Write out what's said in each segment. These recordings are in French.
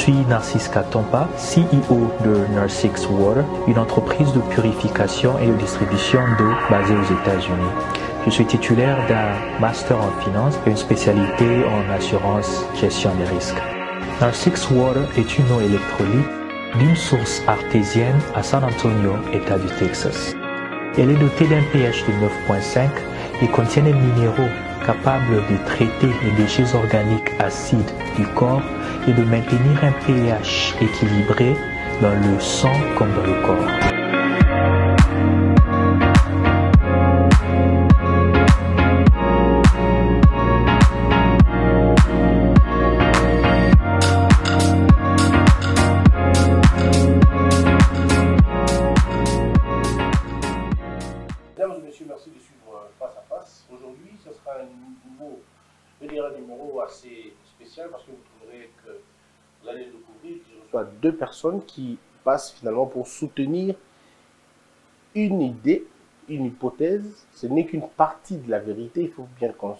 suis Narcisse Katompa, CEO de Narsix Water, une entreprise de purification et de distribution d'eau basée aux États-Unis. Je suis titulaire d'un master en finance et une spécialité en assurance gestion des risques. Narsix Water est une eau électrolyte d'une source artésienne à San Antonio, État du Texas. Elle est dotée d'un pH de 9.5 et contient des minéraux capables de traiter les déchets organiques acides du corps et de maintenir un pH équilibré dans le sang comme dans le corps. Mesdames et messieurs, merci de suivre Face à Face. Aujourd'hui, ce sera un numéro assez spécial parce que vous trouverez que vous allez le découvrir. Je reçois deux personnes qui passent finalement pour soutenir une idée, une hypothèse. Ce n'est qu'une partie de la vérité. Il faut bien qu'on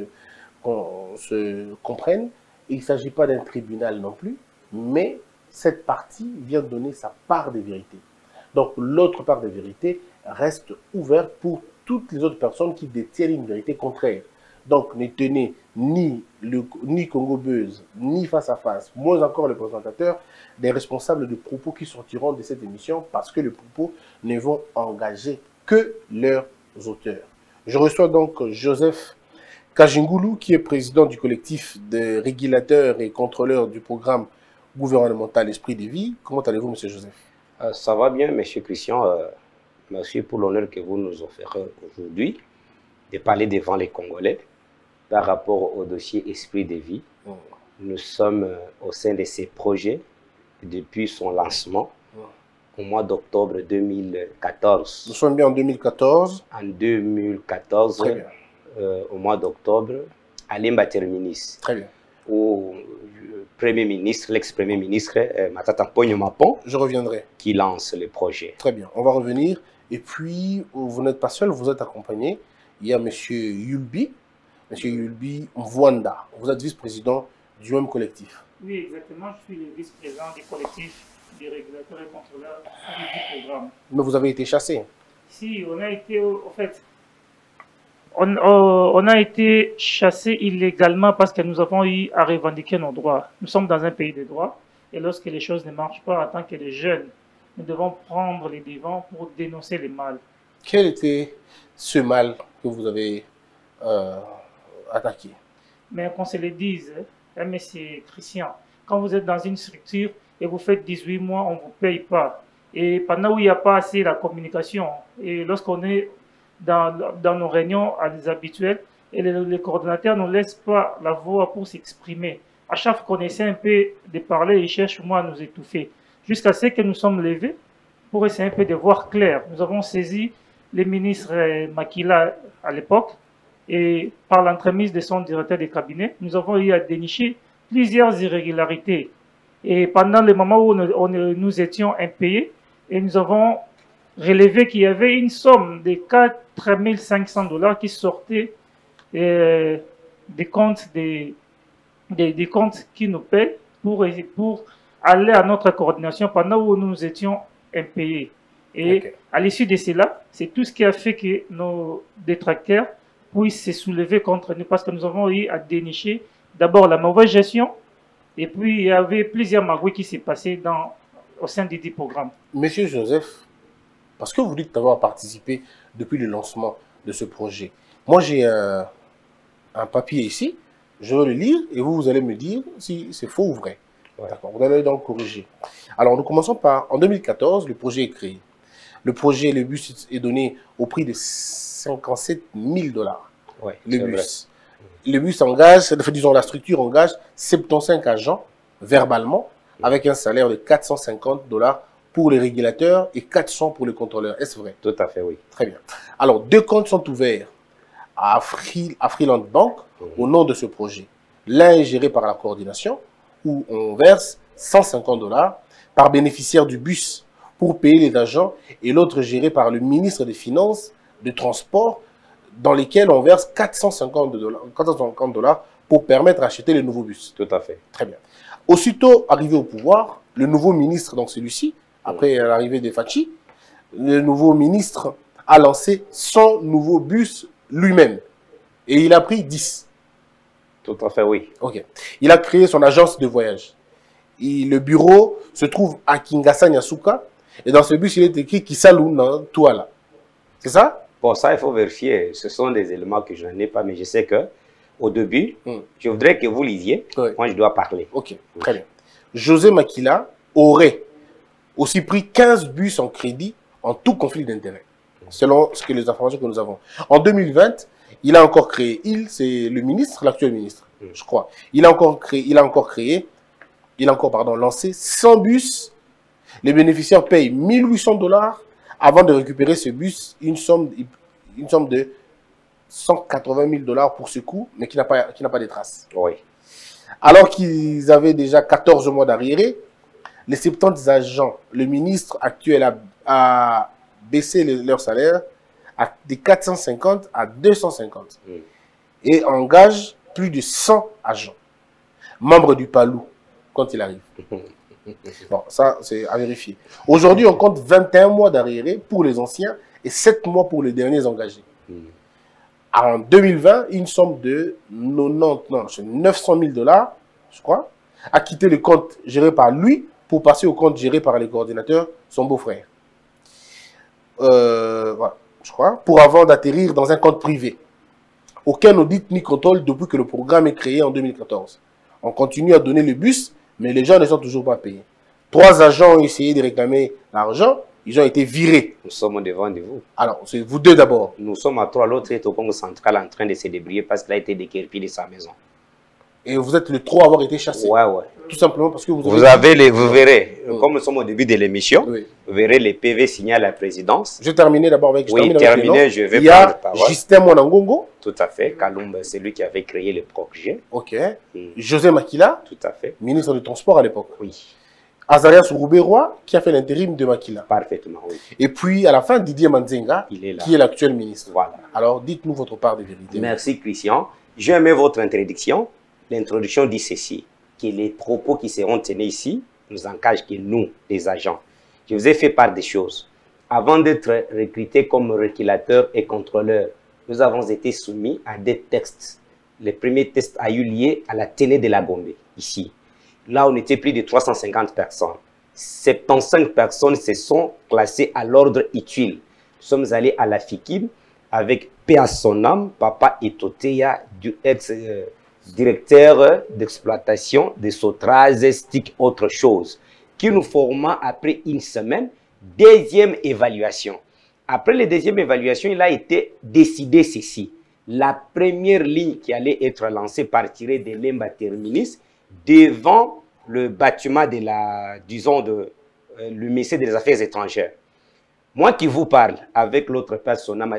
se comprenne. Il ne s'agit pas d'un tribunal non plus, mais cette partie vient donner sa part de vérité. Donc l'autre part de vérité reste ouverte pour toutes les autres personnes qui détiennent une vérité contraire. Donc ne tenez ni Congo Buzz, ni Face à Face, moins encore le présentateur, des responsables de propos qui sortiront de cette émission parce que les propos ne vont engager que leurs auteurs. Je reçois donc Joseph Kajingulu, qui est président du collectif des régulateurs et contrôleurs du programme gouvernemental Esprit de Vie. Comment allez-vous, monsieur Joseph? Ça va bien, monsieur Christian. Merci pour l'honneur que vous nous offrez aujourd'hui de parler devant les Congolais par rapport au dossier Esprit de Vie. Nous sommes au sein de ces projets depuis son lancement au mois d'octobre 2014. Nous sommes bien en 2014. En 2014, au mois d'octobre, à Limba Terminis. Très bien. Où le Premier ministre, l'ex-Premier ministre, Matata Ponyo Mapon, je reviendrai, qui lance le projet. Très bien, on va revenir. Et puis, vous n'êtes pas seul, vous êtes accompagné. Il y a M. Yulbi, M. Yulbi Mwanda. Vous êtes vice-président du même collectif. Oui, exactement. Je suis le vice-président du collectif des régulateurs et contrôleurs du programme. Mais vous avez été chassé. Si, on a été, en fait, on a été chassé illégalement parce que nous avons eu à revendiquer nos droits. Nous sommes dans un pays de droit et lorsque les choses ne marchent pas en tant que les jeunes, nous devons prendre les devants pour dénoncer les mal. Quel était ce mal que vous avez attaqué? Mais qu'on se le dise, monsieur Christian, quand vous êtes dans une structure et vous faites 18 mois, on ne vous paye pas. Et pendant où il n'y a pas assez la communication, et lorsqu'on est dans nos réunions habituelles, et les coordonnateurs ne laissent pas la voix pour s'exprimer. À chaque fois qu'on essaie un peu de parler, ils cherchent moi à nous étouffer. Jusqu'à ce que nous sommes levés pour essayer un peu de voir clair. Nous avons saisi le ministre Makila à l'époque et par l'entremise de son directeur de cabinet, nous avons eu à dénicher plusieurs irrégularités. Et pendant le moment où nous étions impayés, et nous avons relevé qu'il y avait une somme de 4 500 $ qui sortait des comptes des comptes qui nous paient pour aller à notre coordination pendant où nous étions impayés. Et à l'issue de cela, c'est tout ce qui a fait que nos détracteurs puissent se soulever contre nous parce que nous avons eu à dénicher d'abord la mauvaise gestion et puis il y avait plusieurs magouilles qui s'est passé au sein du programme. Monsieur Joseph, parce que vous dites avoir participé depuis le lancement de ce projet, moi j'ai un papier ici, je vais le lire et vous allez me dire si c'est faux ou vrai. Ouais. D'accord, vous allez donc corriger. Alors nous commençons par, en 2014, le projet est créé. Le projet, le bus est donné au prix de 57 000 $. Ouais, le bus engage, disons la structure engage 75 agents verbalement avec un salaire de 450 $ pour les régulateurs et 400 pour les contrôleurs. Est-ce vrai? Tout à fait, oui. Très bien. Alors, 2 comptes sont ouverts à Freeland Bank au nom de ce projet. L'un est géré par la coordination où on verse 150 $ par bénéficiaire du bus pour payer les agents et l'autre géré par le ministre des Finances, de Transport, dans lesquels on verse 450 $ pour permettre d'acheter les nouveaux bus. Tout à fait. Très bien. Aussitôt arrivé au pouvoir, le nouveau ministre, donc celui-ci, après l'arrivée de Fachi, le nouveau ministre a lancé 100 nouveaux bus lui-même. Et il a pris 10. Tout à fait, oui. Ok. Il a créé son agence de voyage. Le bureau se trouve à Kinshasa, Nyasuka. Et dans ce bus, il est écrit Kisaluna Touala. C'est ça? Pour ça, il faut vérifier. Ce sont des éléments que je n'en ai pas, mais je sais que au début, je voudrais que vous lisiez. Oui. Moi, je dois parler. Ok, très bien. José Makila aurait aussi pris 15 bus en crédit en tout conflit d'intérêts, selon les informations que nous avons. En 2020, il a encore créé, c'est le ministre, l'actuel ministre, je crois. Il a encore lancé 100 bus. Les bénéficiaires payent 1800 $ avant de récupérer ce bus, une somme de 180 000 $ pour ce coup, mais qui n'a pas de traces. Oui. Alors qu'ils avaient déjà 14 mois d'arriérés, les 70 agents, le ministre actuel a baissé leur salaire de 450 à 250 et engage plus de 100 agents, membres du PALU, quand il arrive. Bon, ça, c'est à vérifier. Aujourd'hui, on compte 21 mois d'arriérés pour les anciens et 7 mois pour les derniers engagés. En 2020, une somme de 900 000 $, je crois, a quitté le compte géré par lui pour passer au compte géré par les coordinateurs, son beau-frère. Voilà, je crois, pour avant d'atterrir dans un compte privé. Aucun audit ni contrôle depuis que le programme est créé en 2014. On continue à donner le bus, mais les gens ne sont toujours pas payés. 3 agents ont essayé de réclamer l'argent, ils ont été virés. Nous sommes devant de vous. Alors, c'est vous deux d'abord. Nous sommes à 3, l'autre est au Congo central en train de se débrouiller parce qu'il a été déguerpi de sa maison. Et vous êtes le 3 à avoir été chassé. Ouais, ouais. Tout simplement parce que vous Vous verrez, comme nous sommes au début de l'émission, vous verrez les PV signés à la présidence. Je vais terminer d'abord avec... Oui, terminé, je vais prendre la parole. Il y a Justin Mwanangongo. Tout à fait. Kalumba, c'est lui qui avait créé le projet. Ok. José Makila. Tout à fait. Ministre du Transport à l'époque. Oui. Azarias Rouberoy, qui a fait l'intérim de Makila. Parfaitement, oui. Et puis, à la fin, Didier Manzenga, qui est l'actuel ministre. Voilà. Alors, dites-nous votre part de vérité. Merci, Christian. J'ai aimé votre introduction. L'introduction dit ceci, que les propos qui seront tenus ici nous engagent que nous, les agents. Je vous ai fait part des choses. Avant d'être recrutés comme régulateurs et contrôleurs, nous avons été soumis à des textes. Le premier test a eu lieu à la Téné de la Gombe, ici. Là, on était plus de 350 personnes. 75 personnes se sont classées à l'ordre utile. Nous sommes allés à la FIKIM avec paix à son âme, Papa Etoteya, du ex-directeur d'exploitation de Sotraz, STIC, autre chose, qui nous forma après une semaine, deuxième évaluation. Après la deuxième évaluation, il a été décidé ceci. La première ligne qui allait être lancée partirait de Lemba Terminus devant le bâtiment de la, disons, le ministère des Affaires étrangères. Moi qui vous parle, avec l'autre personne,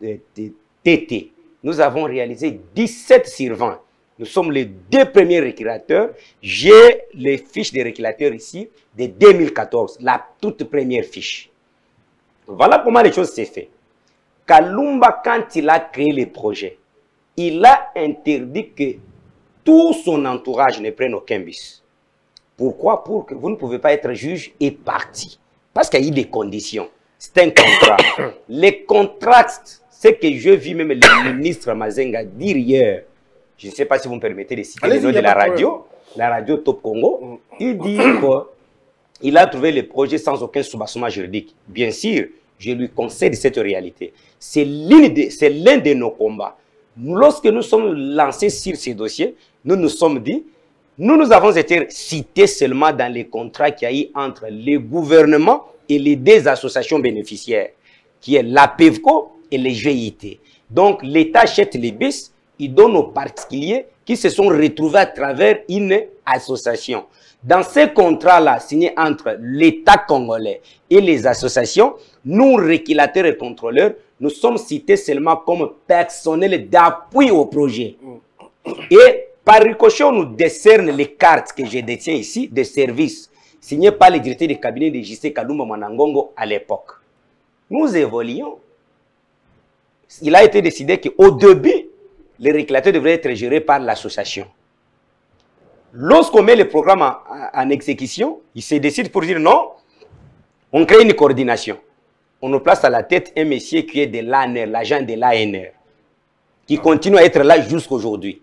TT, nous avons réalisé 17 sur 20. Nous sommes les 2 premiers régulateurs. J'ai les fiches des régulateurs ici de 2014, la toute première fiche. Voilà comment les choses s'est fait. Kalumba, quand il a créé le projet, il a interdit que tout son entourage ne prenne aucun bus. Pourquoi? Pour que vous ne pouvez pas être juge et partie. Parce qu'il y a eu des conditions. C'est un contrat. Les contrats, c'est que je vis même le ministre Mazenga dire hier, je ne sais pas si vous me permettez de citer le nom de la radio Top Congo, il dit qu'il a trouvé le projet sans aucun soubassement juridique. Bien sûr, je lui concède cette réalité. C'est l'un de nos combats. Lorsque nous sommes lancés sur ces dossiers, nous nous sommes dit, nous avons été cités seulement dans les contrats qu'il y a eu entre le gouvernement et les 2 associations bénéficiaires, qui est l'APEVCO et les GIT. Donc, l'État achète les bus, il donne aux particuliers qui se sont retrouvés à travers une association. Dans ces contrats-là, signés entre l'État congolais et les associations, nous, régulateurs et contrôleurs, nous sommes cités seulement comme personnel d'appui au projet. Et par ricochet, on nous décerne les cartes que je détiens ici, de services, signées par le directeur du cabinet de J.C. Kalumba Mwanangongo à l'époque. Nous évoluons. Il a été décidé qu'au début, les régulateurs devraient être gérés par l'association. Lorsqu'on met le programme en exécution, ils se décident pour dire non, on crée une coordination. On nous place à la tête un monsieur qui est de l'ANR, l'agent de l'ANR, qui continue à être là jusqu'aujourd'hui.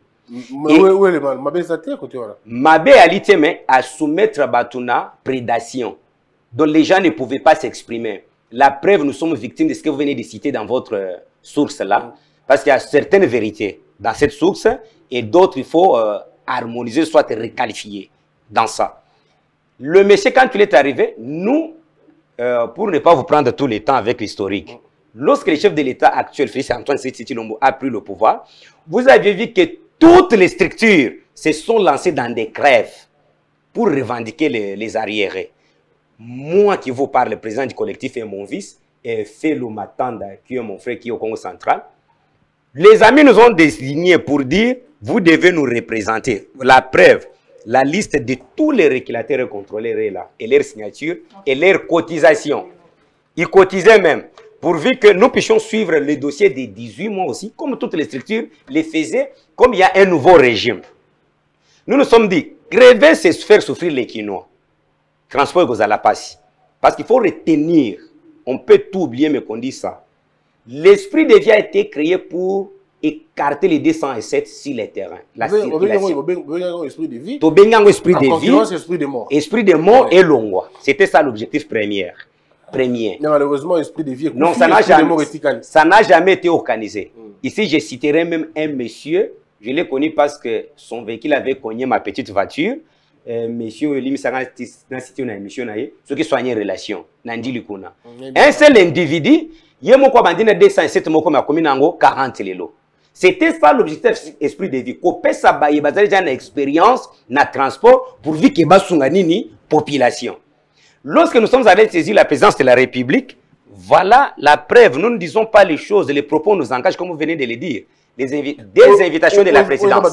Mabé Aliteme a soumettre Batuna prédation, dont les gens ne pouvaient pas s'exprimer. La preuve, nous sommes victimes de ce que vous venez de citer dans votre source là, parce qu'il y a certaines vérités dans cette source et d'autres il faut harmoniser, soit requalifier dans ça. Le monsieur, quand il est arrivé, nous, pour ne pas vous prendre tout le temps avec l'historique, lorsque le chef de l'État actuel, Félix Antoine Tshisekedi Tshilombo, a pris le pouvoir, vous avez vu que toutes les structures se sont lancées dans des grèves pour revendiquer les arriérés. Moi qui vous parle, le président du collectif et mon vice, et Felo Matanda, qui est mon frère qui est au Congo central, les amis nous ont désigné pour dire, vous devez nous représenter. La preuve, la liste de tous les régulateurs et contrôleurs est là, et leur signature, et leur cotisation. Ils cotisaient même, pourvu que nous puissions suivre le dossier des 18 mois aussi, comme toutes les structures les faisaient, comme il y a un nouveau régime. Nous nous sommes dit, gréver, c'est faire souffrir les Quinois. Transport Gozalapassi. Parce qu'il faut retenir, on peut tout oublier, mais qu'on dit ça. L'esprit de vie a été créé pour écarter les 207 sur les terrains. La circulation. Esprit de vie. Esprit de mort. Esprit de mort et Longwa. C'était ça l'objectif premier. Mais malheureusement, esprit de vie. Non, ça n'a jamais été organisé. Ici, je citerai même un monsieur. Je l'ai connu parce que son véhicule avait cogné ma petite voiture. Monsieur Elim Sanga n'a cité une émission, ce qui soignait relation. Nandi Lukuna. Un seul individu, il y a 207 mots comme a commis 40 lélo. C'était ça l'objectif esprit de vie. Qu'on peut s'abailler, basé déjà une expérience, na transport, pour vivre que basunganini population. Lorsque nous sommes allés saisir la présidence de la République, voilà la preuve. Nous ne disons pas les choses, les propos nous engagent, comme vous venez de le dire. Des invitations de la présidence.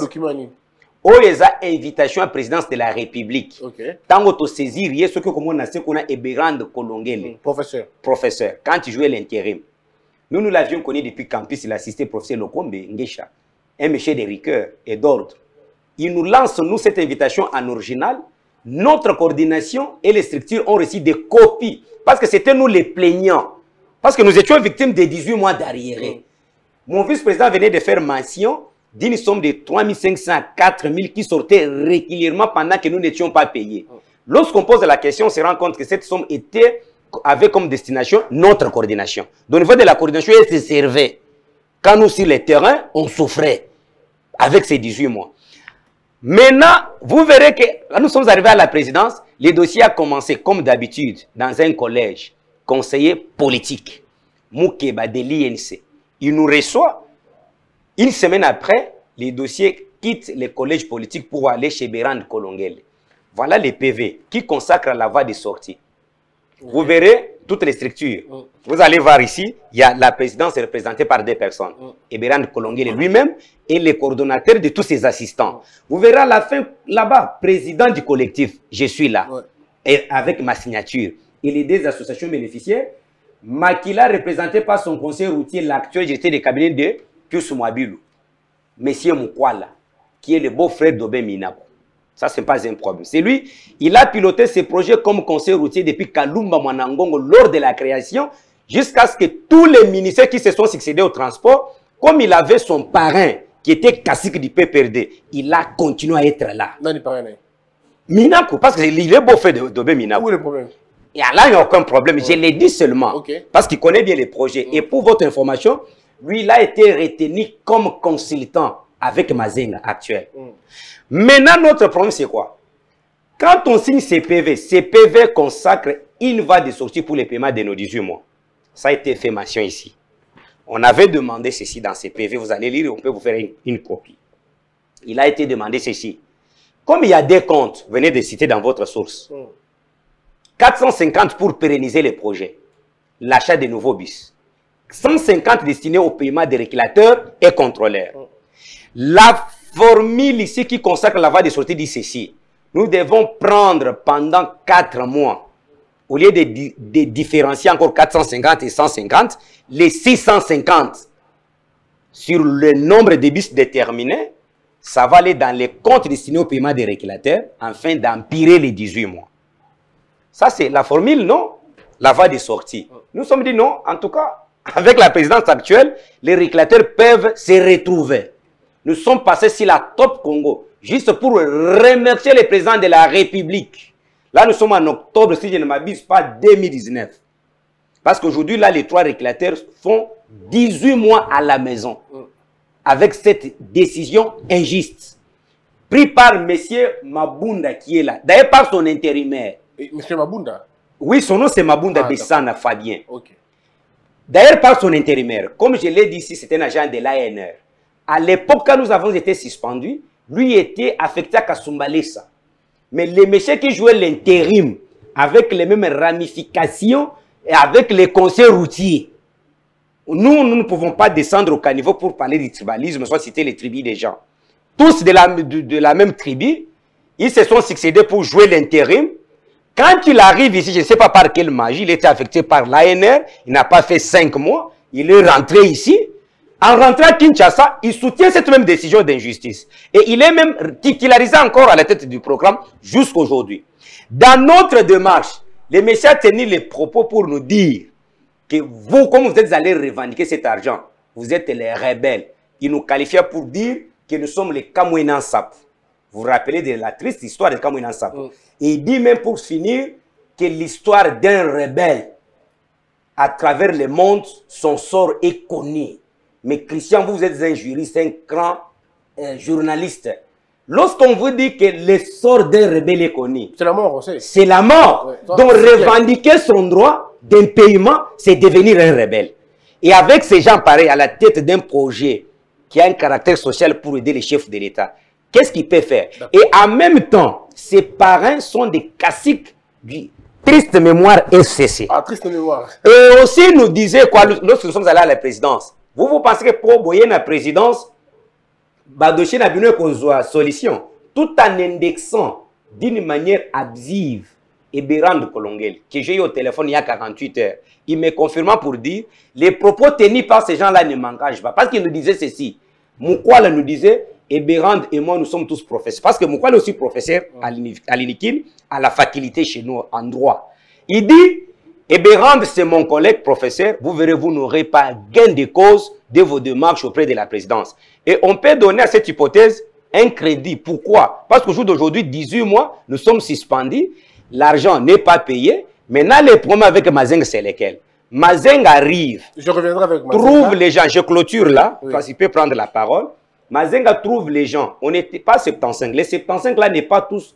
Les invitations à la présidence de la République. Tant que tu saisis, il y a ce que on a ce qu'on a Eberand Kolongele. Professeur. Quand il jouait l'intérim. Nous l'avions connu depuis campus, il assistait professeur Lokombe Ngesha, un monsieur de rigueur et d'ordre. Il nous lance, nous, cette invitation en original. Notre coordination et les structures ont reçu des copies. Parce que c'était nous les plaignants. Parce que nous étions victimes de 18 mois d'arriérés. Mon vice-président venait de faire mention d'une somme de 3 500 à 4 000 qui sortait régulièrement pendant que nous n'étions pas payés. Lorsqu'on pose la question, on se rend compte que cette somme avait comme destination notre coordination. Donc, au niveau de la coordination, elle se servait. Quand nous, sur le terrain, on souffrait avec ces 18 mois. Maintenant, vous verrez que là, nous sommes arrivés à la présidence. Le dossier a commencé, comme d'habitude, dans un collège, conseiller politique, Moukeba de l'INC. Il nous reçoit. Une semaine après, les dossiers quittent les collèges politiques pour aller chez Berand Kolongele. Voilà les PV qui consacrent la voie de sortie. Vous verrez toutes les structures. Vous allez voir ici, il y a la présidence représentée par des personnes. Et Berand Kolongele lui-même et les coordonnateurs de tous ses assistants. Vous verrez à la fin, là-bas, président du collectif, je suis là. Et avec ma signature. Et les deux associations bénéficiaires, Makila représenté par son conseiller routier, l'actuel directeur de cabinet de Pius Mwabilou, Monsieur Mukwala, qui est le beau-frère d'Obé Minabo. Ça, ce n'est pas un problème. C'est lui, il a piloté ce projet comme conseiller routier depuis Kalumba Mwanangongo lors de la création, jusqu'à ce que tous les ministères qui se sont succédés au transport, comme il avait son parrain, qui était cacique du PPRD, il a continué à être là. Non, il parrain. Minako, parce qu'il est beau-frère d'Obé Minabo. Où est le problème? Et là, il n'y a aucun problème. Je l'ai dit seulement. Parce qu'il connaît bien les projets. Et pour votre information, lui, il a été retenu comme consultant avec Mazenga actuel. Maintenant, notre problème, c'est quoi? Quand on signe ces PV consacrent une voie de sortie pour les paiements de nos 18 mois. Ça a été fait mention ici. On avait demandé ceci dans ces PV. Vous allez lire, on peut vous faire une copie. Il a été demandé ceci. Comme il y a des comptes, venez de citer dans votre source. 450 pour pérenniser les projets. L'achat de nouveaux bus. 150 destinés au paiement des régulateurs et contrôleurs. La formule ici qui consacre la voie de sortie dit ceci. Nous devons prendre pendant 4 mois, au lieu de différencier encore 450 et 150, les 650 sur le nombre de bis déterminés, ça va aller dans les comptes destinés au paiement des régulateurs afin d'empirer les 18 mois. Ça, c'est la formule, non? La voie de sortie. Nous sommes dit non, en tout cas, avec la présidence actuelle, les régulateurs peuvent se retrouver. Nous sommes passés sur la top Congo, juste pour remercier le président de la République. Là, nous sommes en octobre, si je ne m'abuse pas, 2019. Parce qu'aujourd'hui, là, les 3 régulateurs font 18 mois à la maison. Avec cette décision injuste. Pris par M. Mabunda qui est là. D'ailleurs, par son intérimaire. M. Mabunda? Oui, son nom c'est Mabunda Bessana Fabien. Okay. D'ailleurs, par son intérimaire. Comme je l'ai dit ici, c'est un agent de l'ANR. À l'époque, quand nous avons été suspendus, lui était affecté à Kasumbalesa. Mais les messieurs qui jouaient l'intérim, avec les mêmes ramifications et avec les conseils routiers, nous ne pouvons pas descendre au caniveau pour parler du tribalisme, soit citer les tribus des gens. Tous de la même tribu, ils se sont succédés pour jouer l'intérim. Quand il arrive ici, je ne sais pas par quelle magie, il était affecté par l'ANR, il n'a pas fait 5 mois, il est rentré ici. En rentrant à Kinshasa, il soutient cette même décision d'injustice. Et il est même titularisé encore à la tête du programme jusqu'aujourd'hui. Dans notre démarche, les messieurs ont tenu les propos pour nous dire que vous, comme vous êtes allés revendiquer cet argent, vous êtes les rebelles. Ils nous qualifiaient pour dire que nous sommes les Kamouénan Sap. Vous vous rappelez de la triste histoire de Kamouénan Sap. Et il dit même pour finir que l'histoire d'un rebelle à travers le monde, son sort est connu. Mais Christian, vous êtes un juriste, un grand journaliste. Lorsqu'on vous dit que le sort d'un rebelle est connu, c'est la mort, on sait. C'est la mort. Ouais, donc revendiquer son droit d'un paiement, c'est devenir un rebelle. Et avec ces gens pareils à la tête d'un projet qui a un caractère social pour aider les chefs de l'État, qu'est-ce qu'il peut faire? Et en même temps, ses parents sont des caciques du triste mémoire SCC. Ah, triste mémoire. Et aussi, nous disait quoi, lorsque nous sommes allés à la présidence, vous pensez que pour boyer la présidence, Badoché n'a pas une solution, tout en indexant d'une manière abusive et Bérand Kolongel, que j'ai eu au téléphone il y a 48 heures, il me confirma pour dire les propos tenus par ces gens-là ne m'engagent pas. Parce qu'il nous disait ceci. Moukwala nous disait, et Bérand et moi, nous sommes tous professeurs. Parce que Moukwala est aussi professeur à l'INIKIN, à la faculté chez nous en droit. Il dit, et Bérand, c'est mon collègue professeur, vous verrez, vous n'aurez pas gain de cause de vos démarches auprès de la présidence. Et on peut donner à cette hypothèse un crédit. Pourquoi? Parce qu'au jour d'aujourd'hui, 18 mois, nous sommes suspendus, l'argent n'est pas payé. Maintenant, les problèmes avec Mazeng, c'est lesquels? Mazeng arrive, je reviendrai avec Mazeng, trouve les gens, je clôture là, oui. Parce qu'il peut prendre la parole. Mazenga trouve les gens, on n'était pas 75, les 75 là n'est pas tous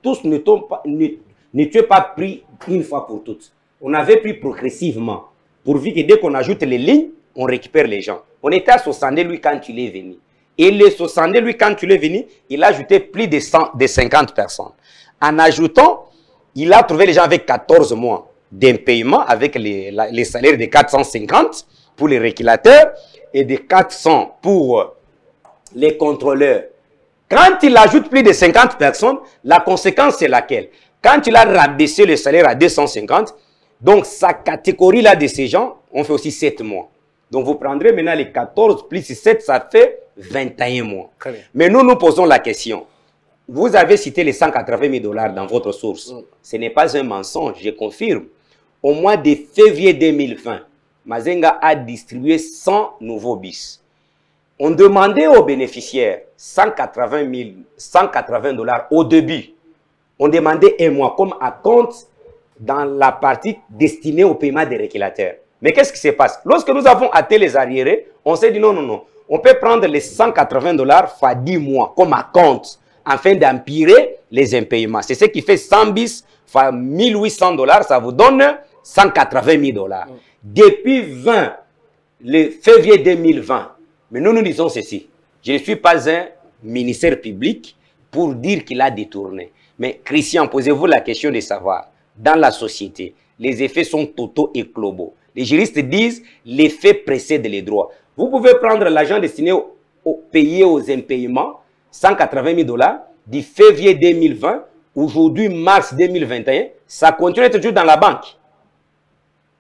ne tuent pas pris une fois pour toutes. On avait pris progressivement, pourvu que dès qu'on ajoute les lignes, on récupère les gens. On était à 60 lui quand il est venu. Et les 60 lui quand il est venu, il a ajouté plus de 50 personnes. En ajoutant, il a trouvé les gens avec 14 mois d'impayement, avec les salaires de 450 pour les régulateurs et de 400 pour les contrôleurs. Quand il ajoute plus de 50 personnes, la conséquence c'est laquelle? Quand il a rabaissé le salaire à 250, donc sa catégorie là de ces gens, on fait aussi 7 mois. Donc vous prendrez maintenant les 14 plus 7, ça fait 21 mois. Mais nous nous posons la question. Vous avez cité les 180 000 $ dans votre source. Ce n'est pas un mensonge, je confirme. Au mois de février 2020, Mazenga a distribué 100 nouveaux bis. On demandait aux bénéficiaires 180 $ au début. On demandait un mois comme à compte dans la partie destinée au paiement des régulateurs. Mais qu'est-ce qui se passe? Lorsque nous avons atteint les arriérés, on s'est dit non, non, non. On peut prendre les 180 $ fois 10 mois comme à compte afin d'empirer les impayements. C'est ce qui fait 100 bis fois 1800 $, ça vous donne 180 000 $. Depuis le février 2020, mais nous nous disons ceci. Je ne suis pas un ministère public pour dire qu'il a détourné. Mais Christian, posez-vous la question de savoir, dans la société, les effets sont totaux et globaux. Les juristes disent l'effet précède les droits. Vous pouvez prendre l'argent destiné aux payés aux impayements, 180 000 $ du février 2020, aujourd'hui mars 2021, ça continue d'être toujours dans la banque.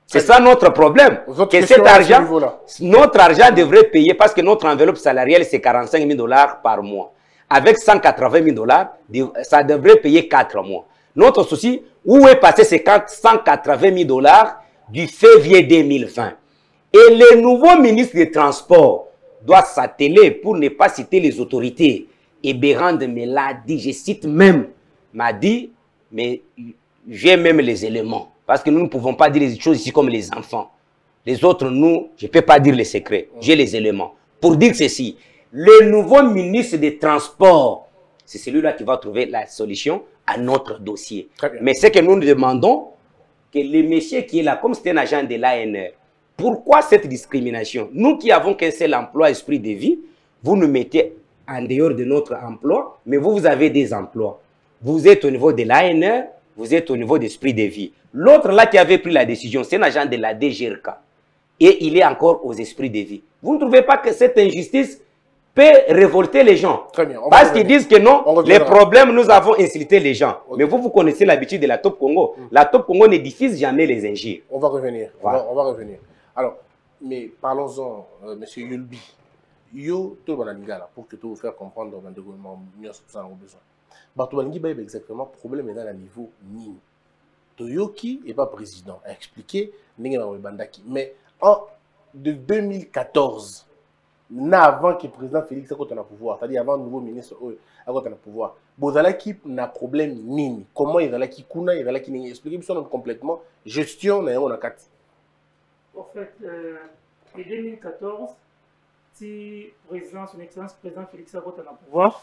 C'est ça notre problème. Que cet argent, notre argent devrait payer parce que notre enveloppe salariale, c'est 45 000 $ par mois. Avec 180 000 $, ça devrait payer 4 mois. Notre souci, où est passé ces 180 000 $ du février 2020? Et le nouveau ministre des Transports doit s'atteler, pour ne pas citer les autorités. Et Bérande me l'a dit, je cite même, m'a dit, mais j'ai même les éléments. Parce que nous ne pouvons pas dire les choses ici comme les enfants. Les autres, nous, je ne peux pas dire les secrets. J'ai les éléments. Pour dire ceci, le nouveau ministre des Transports, c'est celui-là qui va trouver la solution à notre dossier. Mais ce que nous demandons, que le monsieur qui est là, comme c'est un agent de l'ANR, pourquoi cette discrimination? Nous qui avons qu'un seul emploi, esprit de vie, vous nous mettez en dehors de notre emploi, mais vous avez des emplois. Vous êtes au niveau de l'ANR, vous êtes au niveau d'esprit de vie. L'autre là qui avait pris la décision, c'est un agent de la DGRK. Et il est encore aux esprits de vie. Vous ne trouvez pas que cette injustice peut révolter les gens? Très bien. Parce qu'ils disent que non, les problèmes, nous avons insulté les gens. Okay. Mais vous connaissez l'habitude de la Top Congo. La Top Congo ne diffuse jamais les injures. On va revenir. Voilà. On va revenir. Alors, mais parlons-en, M. Yulbi. Yo, tout le monde pour que tout vous faire comprendre dans le gouvernement, nous avons besoin. Bartoubalingi Baye exactement problème est dans le niveau Nini. Toyoki n'est pas président, a expliqué Bandaki. Mais de 2014, avant que le président Félix ait le pouvoir, c'est-à-dire avant le nouveau ministre ait le pouvoir, Bozalaki n'a problème Nini. Comment il a qui kuna, il a qui Nini. Expliquez-moi complètement gestion na on a quatre. En fait, en 2014, si président, son excellence président Félix ait le pouvoir,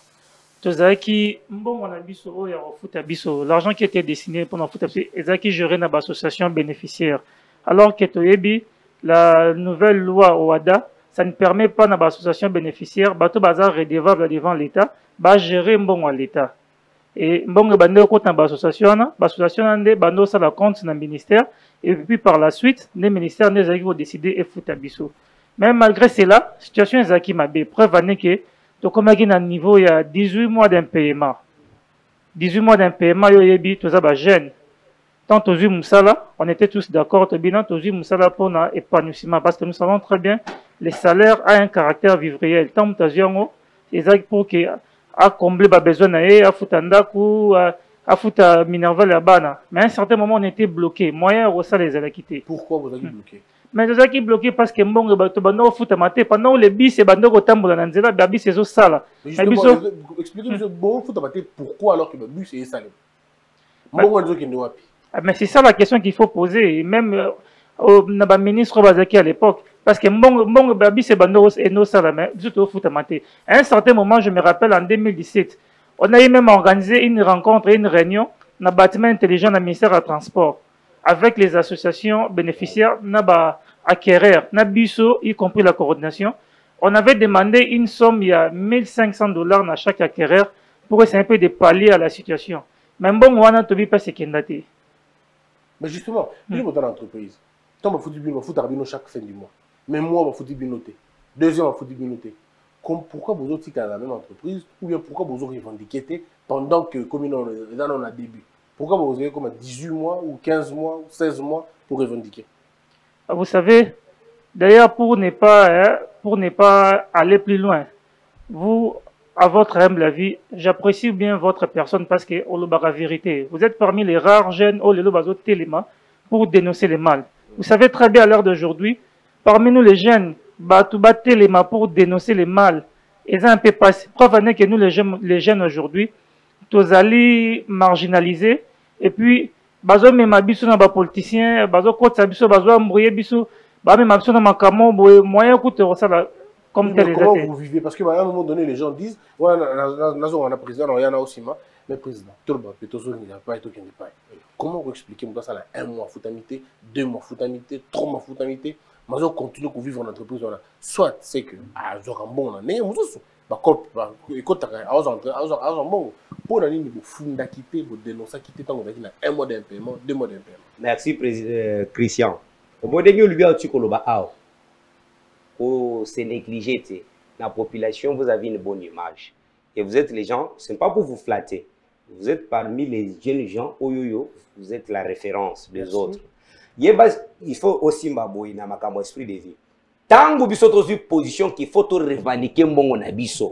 l'argent qui était destiné pendant le foot, c'est géré dans l'association bénéficiaire. Alors que la nouvelle loi OADA, ça ne permet pas dans l'association bénéficiaire, bateau bazar redevable devant l'État, bah gérer mbongo à l'État. Et mbongo bande compte dans l'association bando ça la compte dans le ministère, et puis par la suite, les ministères ont décidé et foot à biso. Mais malgré cela, la situation est mabé. Preuve année que donc, comme il y a un niveau, il y a 18 mois d'impayement. 18 mois d'impayement, il y a des jeunes. Tant aux Moussala, on était tous d'accord, aux Moussala pour l'épanouissement, parce que nous savons très bien, les salaires ont un caractère vivriel. Tant c'est pour combler les besoins, à foutandaku, à fouta Minerva là-bas. Mais à un certain moment, on était bloqué. Moyen au ça les a quittés. Pourquoi vous avez bloqué? Mais les gens qui bloqué parce que mbongo bato bando foot maté pendant les bis et bando ko tambola na nzela ba bis ezo sala. Expliquez-moi bon foot maté pourquoi alors que le bus est salé. Mbongo nzo kende wapi? Mais c'est ça la question qu'il faut poser même au na ministre Bazaki à l'époque parce que mbongo ba bis et bando et no sala mais tout au foot maté. À un certain moment, je me rappelle en 2017, on a même organisé une rencontre et une réunion dans le bâtiment intelligent du ministère des Transports avec les associations bénéficiaires, Naba acquéreurs, Nabiso, y compris la coordination. On avait demandé une somme, il y a 1 500 $ dans chaque acquéreur pour essayer un peu de pallier à la situation. Mais bon, on a pas ce qu'il y a. Mais justement, il y a dans l'entreprise. Tant que vous foutez chaque fin du mois. Même moi, vous foutez binoté. Deuxième, vous foutez binoté. Pourquoi vous êtes dans la même entreprise ou bien pourquoi vous avez revendiqué pendant que comme on a début? Pourquoi vous avez comme 18 mois ou 15 mois ou 16 mois pour revendiquer? Vous savez, d'ailleurs, pour ne pas aller plus loin, vous, à votre humble avis, j'apprécie bien votre personne parce que on le la vérité. Vous êtes parmi les rares jeunes au téléma pour dénoncer les mal. Vous savez très bien à l'heure d'aujourd'hui, parmi nous les jeunes, téléma pour dénoncer les mal. Et ça un peu passé. Preuve année que nous les jeunes aujourd'hui, tous allés marginalisés et puis bazo même biso na ba politicien bazo kota biso bazo embrouiller biso ba même biso na makamo moyen coûte ça comme tel. Comment vous vivez parce que à un moment donné les gens disent ouais on a président on y en a aussi mais président tout le monde plutôt il n'a pas été qui n'est pas. Comment vous expliquez moi ça là 1 mois foutamité 2 mois foutamité 3 mois foutamité mais on continue à vivre en entreprise là soit c'est que un bon année pour la ligne de funda quitter, vous dénoncez quitter tant qu'on a 1 mois d'impaiement, 2 mois d'impaiement. Merci, Christian. Au bout de nous, lui a dit que c'est négligé. La population, vous avez une bonne image. Et vous êtes les gens, ce n'est pas pour vous flatter. Vous êtes parmi les jeunes gens, vous êtes la référence des autres. il faut aussi m'aboyer dans ma esprit de vie. Tant que vous avez une position qu'il faut revendiquer mon abisso.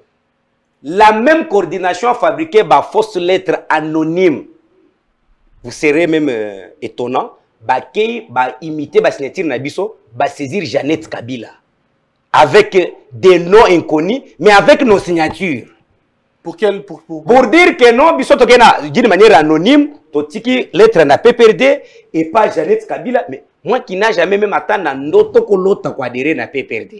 La même coordination fabriquée par fausse lettre anonyme. Vous serez même étonnant. Imiter la signature Nabiso, saisir Jeannette Kabila. Avec des noms inconnus, mais avec nos signatures. Pour dire que non, d'une manière anonyme, totiki lettre na PPRD et pas Jeannette Kabila, mais moi qui n'a jamais même attendu un autre que l'autre quoi adhérer na PPRD.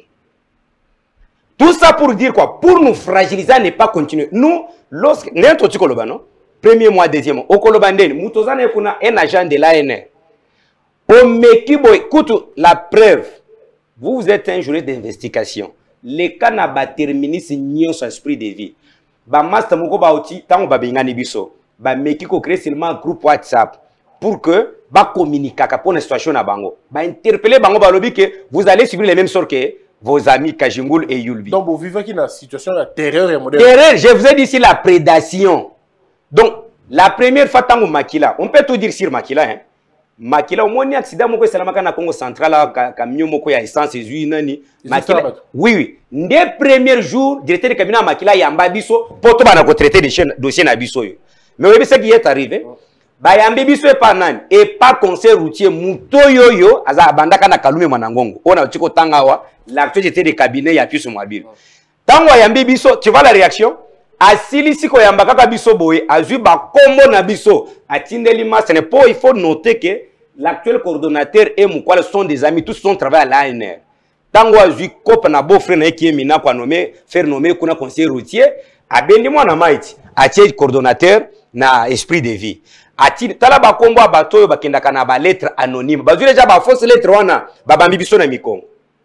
Tout ça pour dire quoi? Pour nous fragiliser, ne pas continuer. Nous, lorsque nous avons premier mois, deuxième mois, au Kolobanden, nous avons un agent de l'ANR. Au Mekibo, écoute la preuve. Vous êtes un juriste d'investigation. Les cas n'a pas terminé ce nion son esprit de vie. Ba master moko ba outi tango ba bengani biso. Ba Mekiko crée seulement un groupe WhatsApp pour que ba communiquer pour une situation na bango. Ba interpeller bango ba lobi que vous allez subir les mêmes sorts que vos amis Kajingul et Yulbi. Donc vous vivez qui dans une situation de terreur et moderne. Terreur, je vous ai dit ici la prédation. Donc la première fois tango Makila, on peut tout dire sur Makila hein. Makila au moins accident moko salamaka na Congo central camion moko ya essence ezui nani Makila. Oui. Dès premier jour, directeur de cabinet Makila yamba biso poto bana ko traiter dossier na biso yo. Mais oui, ce qui est arrivé, ba yamba biso e pa nani et pas conseil routier muto yoyo aza bandaka na Kalume Mwanangongo. On a tiko tangawa l'actualité de cabinet ya piso mobile. Tango yamba biso, tu vois la réaction? Asili siko yamba kaka biso boye azui ba kombo na biso atindeli ma ce n'est pas il faut noter que l'actuel coordonnateur et Moukwala sont des amis tous sont travaillé à l'ANR tango azui cop na beau frère na qui mina kwa nommer faire nommer kuna conseiller routier abendi mwana maiti atie coordonnateur na esprit de vie ati tala ba kombo abatoyo bakendaka na ba lettre anonyme bazui déjà ba fausse lettre wana babambi biso na mikongo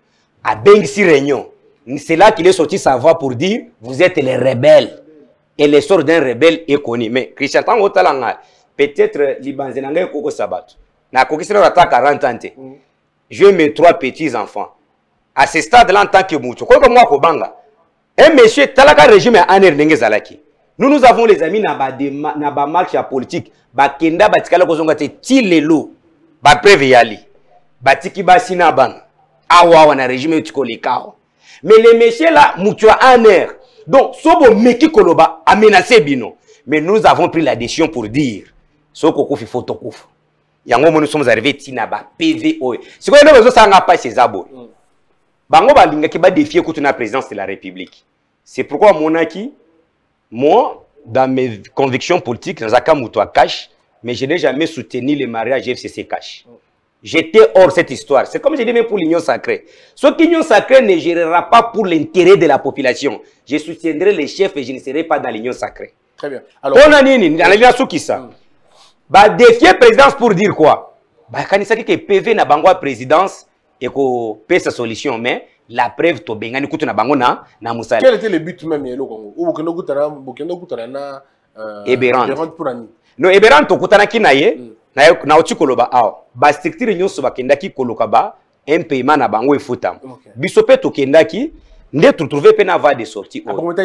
abengi si réunion. C'est là qu'il est sorti sa voix pour dire vous êtes les rebelles. Et l'essor d'un rebelle est connu. Mais Christian Tango Talanga, peut-être Libanzenanga Koko Sabat. Na Kokisera Rata 40 ans. J'ai mes 3 petits enfants. À ce stade-là, en tant que Moucho, quoi que moi, Kobanga, un monsieur Talaka régime à Aner Nengezalaki. Nous avons les amis na ba marche politique. Ba Kenda Batikala Kozongate Tilelo. Ba Preveyali. Batiki Basinaban. Awa na régime Tikolikao. Mais les messieurs là, Moutua en air. Donc, Sobo Meki Koloba a menacé Bino. Mais nous avons pris la décision pour dire Soko Kofi Fotokouf. Yango nous sommes arrivés Tinaba, PVO. C'est quoi nous ça n'a pas ces abos. Bango Balinga qui va défier contre la présidence de la République. C'est pourquoi moi, dans mes convictions politiques, Zaka Moutoua cash, mais je n'ai jamais soutenu le mariage FCC cash. J'étais hors cette histoire. C'est comme je dis même pour l'union sacrée. Ce qu'union sacrée ne gérera pas pour l'intérêt de la population. Je soutiendrai les chefs et je ne serai pas dans l'union sacrée. Très bien. Alors, on a dit, dans l'alliance qui ça. Bah défier présidence pour dire quoi? Bah quand il s'agit que PV na bango présidence et qu'on paie sa solution, mais la preuve to bengani kutu na bango na musala. Quel était le but même au Congo? Ou Bokendo Kutana na Eberant pour Ani. Non, Eberant to kutana kinaye. Na oti koloba awa ba structure nyonso bakendaki koloka ba un paiement na bango efutam bisope to kendaki nde tu trouver pe na va de sortie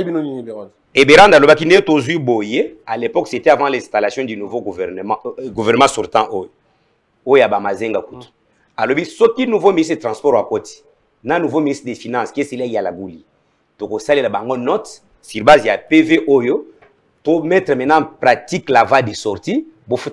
Eberand alobaki nde tozui boye à l'époque c'était avant l'installation du nouveau gouvernement sortant oya ba mazenga kutu alobi soki nouveau ministre des transports akoti na nouveau ministre des finances qui est celui ya la gouli to ko salela bango note sur base ya PV oyo to mettre maintenant en pratique la va de sortie.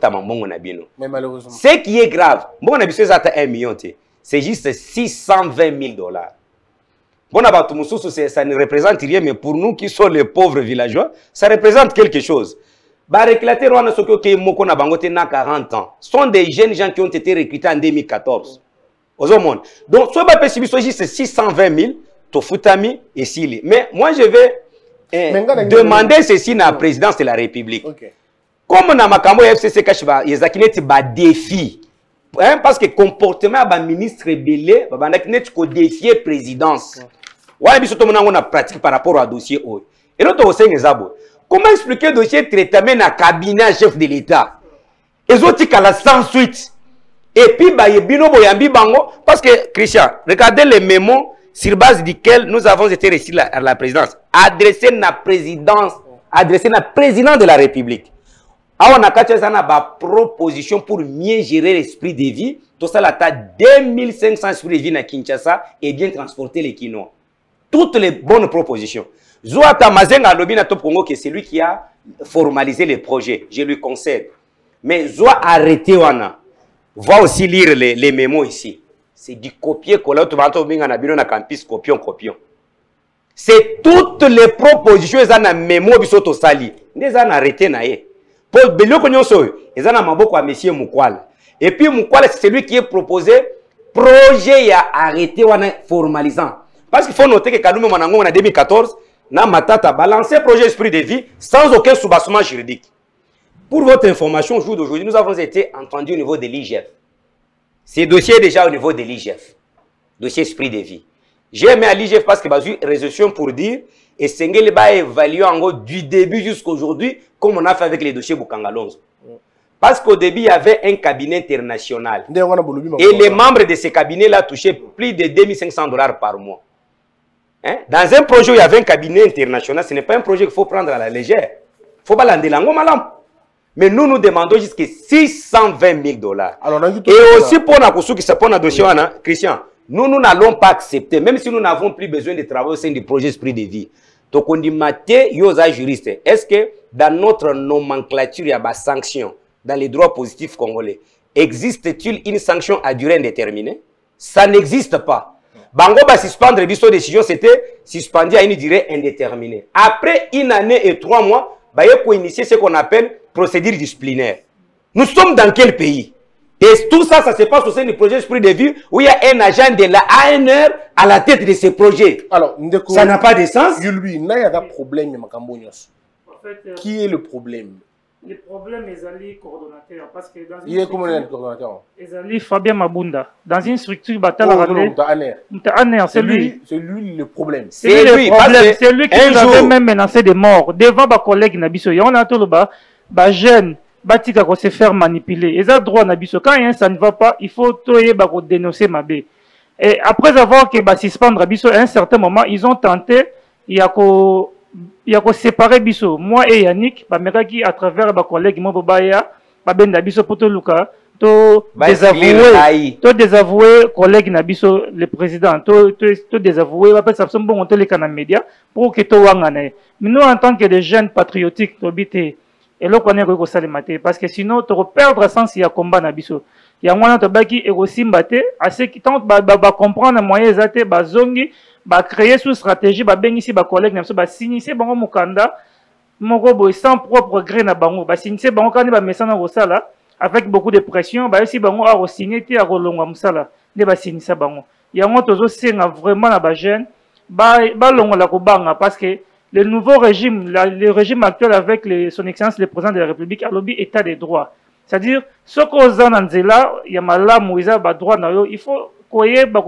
Mais malheureusement. Ce qui est grave, bon, on a besoin de 1 million, c'est juste 620 000 dollars. Bon, ça ne représente rien, mais pour nous qui sommes les pauvres villageois, ça représente quelque chose. Les réclateurs qui ont 40 ans sont des jeunes gens qui ont été recrutés en 2014. Donc, ce qui est juste 620 000, Tofutami et Sili. Mais moi, je vais demander ceci à la présidence de la République. Okay. Comme na makambo FCC kashiba yezakineti ba défi hein, parce que comportement ba ministre belé ba bandakineti ko défier présidence wala biso to monango na pratique par rapport à dossier o et l'autre aussi ngezabo comment expliquer dossier traitement na cabinet chef de l'état ezoti kala sans suite et puis ba yebino boyambi bango parce que Christian regardez les mémos sur base duquel nous avons été reçus à la présidence adressé na président de la République. on a une proposition pour mieux gérer l'esprit de vie. Tout ça, là, tu as 2500 esprits de vie à Kinshasa et bien transporter les Kinois. Toutes les bonnes propositions. Zoua Tamazenga Lobi na Top Congo, c'est lui qui a formalisé les projets. Je lui concède. Mais Zoua arrêter wana. Va aussi lire les mémos ici. C'est du copier-coller. Tu vas entendre na campus, copion. C'est toutes les propositions ils ont un mémo bisoto sali. Ils ont arrêté naé. Paul Belio Konyonso, ils ont un maboko à monsieur Mukwala. Et puis Mukwala c'est celui qui est proposé projet à arrêter wana formalisant. Parce qu'il faut noter que Kadoumé Manango en 2014 na Matata a balancé projet esprit de vie sans aucun soubassement juridique. Pour votre information, au jour d'aujourd'hui, nous avons été entendus au niveau de l'IGF. Ces dossiers déjà au niveau de l'IGF. Dossier esprit de vie. J'ai aimé à l'IGF parce que j'ai eu résolution pour dire et Sengeli va évaluer en gros du début jusqu'à aujourd'hui comme on a fait avec les dossiers Bukangalonzo. Parce qu'au début, il y avait un cabinet international. Et les membres de ce cabinet-là touchaient plus de 2500 $ par mois. Hein? Dans un projet où il y avait un cabinet international, ce n'est pas un projet qu'il faut prendre à la légère. Il faut pas l'enlever malam. Mais nous demandons jusqu'à 620 000 $. Et aussi pour nous qui se pose dossier, Christian, nous n'allons pas accepter, même si nous n'avons plus besoin de travailler au sein du projet Esprit de Vie. Donc on dit, Maté, yosa juriste, est-ce que dans notre nomenclature, il y a des sanctions dans les droits positifs congolais? Existe-t-il une sanction à durée indéterminée? Ça n'existe pas. Bango va suspendre biso décision, c'était suspendu à une durée indéterminée. Après 1 année et 3 mois, il faut initier ce qu'on appelle procédure disciplinaire. Nous sommes dans quel pays? Et tout ça, ça se passe au sein du projet Esprit de Vie où il y a un agent de la ANR à la tête de ce projet. Alors, ça n'a pas de sens. Lui, il y a un problème. Qui est le problème? Le problème est Ali coordonnateur. Parce que dans il est comment le coordonnateur? Ali Fabien Mabunda. Dans une structure, c'est lui le problème. C'est lui qui nous avait même menacé de mort. Devant ma collègue Nabiso, on a tout le bas, jeune. Batika ko se faire manipuler. Ils ont droit Nabiso. Quand ça ne va pas, il faut dénoncer Mabé. Et après avoir que suspendre Nabiso, à un certain moment, ils ont tenté, il y a séparé Biso. Moi et Yannick, qui à travers ma collègue Mobobaya, Ben Nabiso Poto Luka, to désavouer collègue Nabiso, le président, to désavouer, après ça, bon, on te les canaux médias, pour que to wangane. Mais nous, en tant que des jeunes patriotiques, t'obité, et là, on est au salématé. Parce que sinon, tu vas perdre sens, il y a combat Nabiso. Il y a un moment qui est aussi mbaté, à ceux qui tentent de comprendre les moyens zate, zongi, créer sous stratégie, ici, collègue, signer bango mukanda, moko sans propre gré na bango, signer bango quand il messana rosala, avec beaucoup de pression, aussi bango a signé, a rolonga musala, ne signer ça bango. Il y a un autre senga vraiment na jeune, longo la kobanga, parce que le nouveau régime, le régime actuel avec son excellence, le président de la République, a lobby état des droits. C'est-à-dire, ce qu'on a dans Zela, il y a mal là, il y a droit, il faut qu'on ait des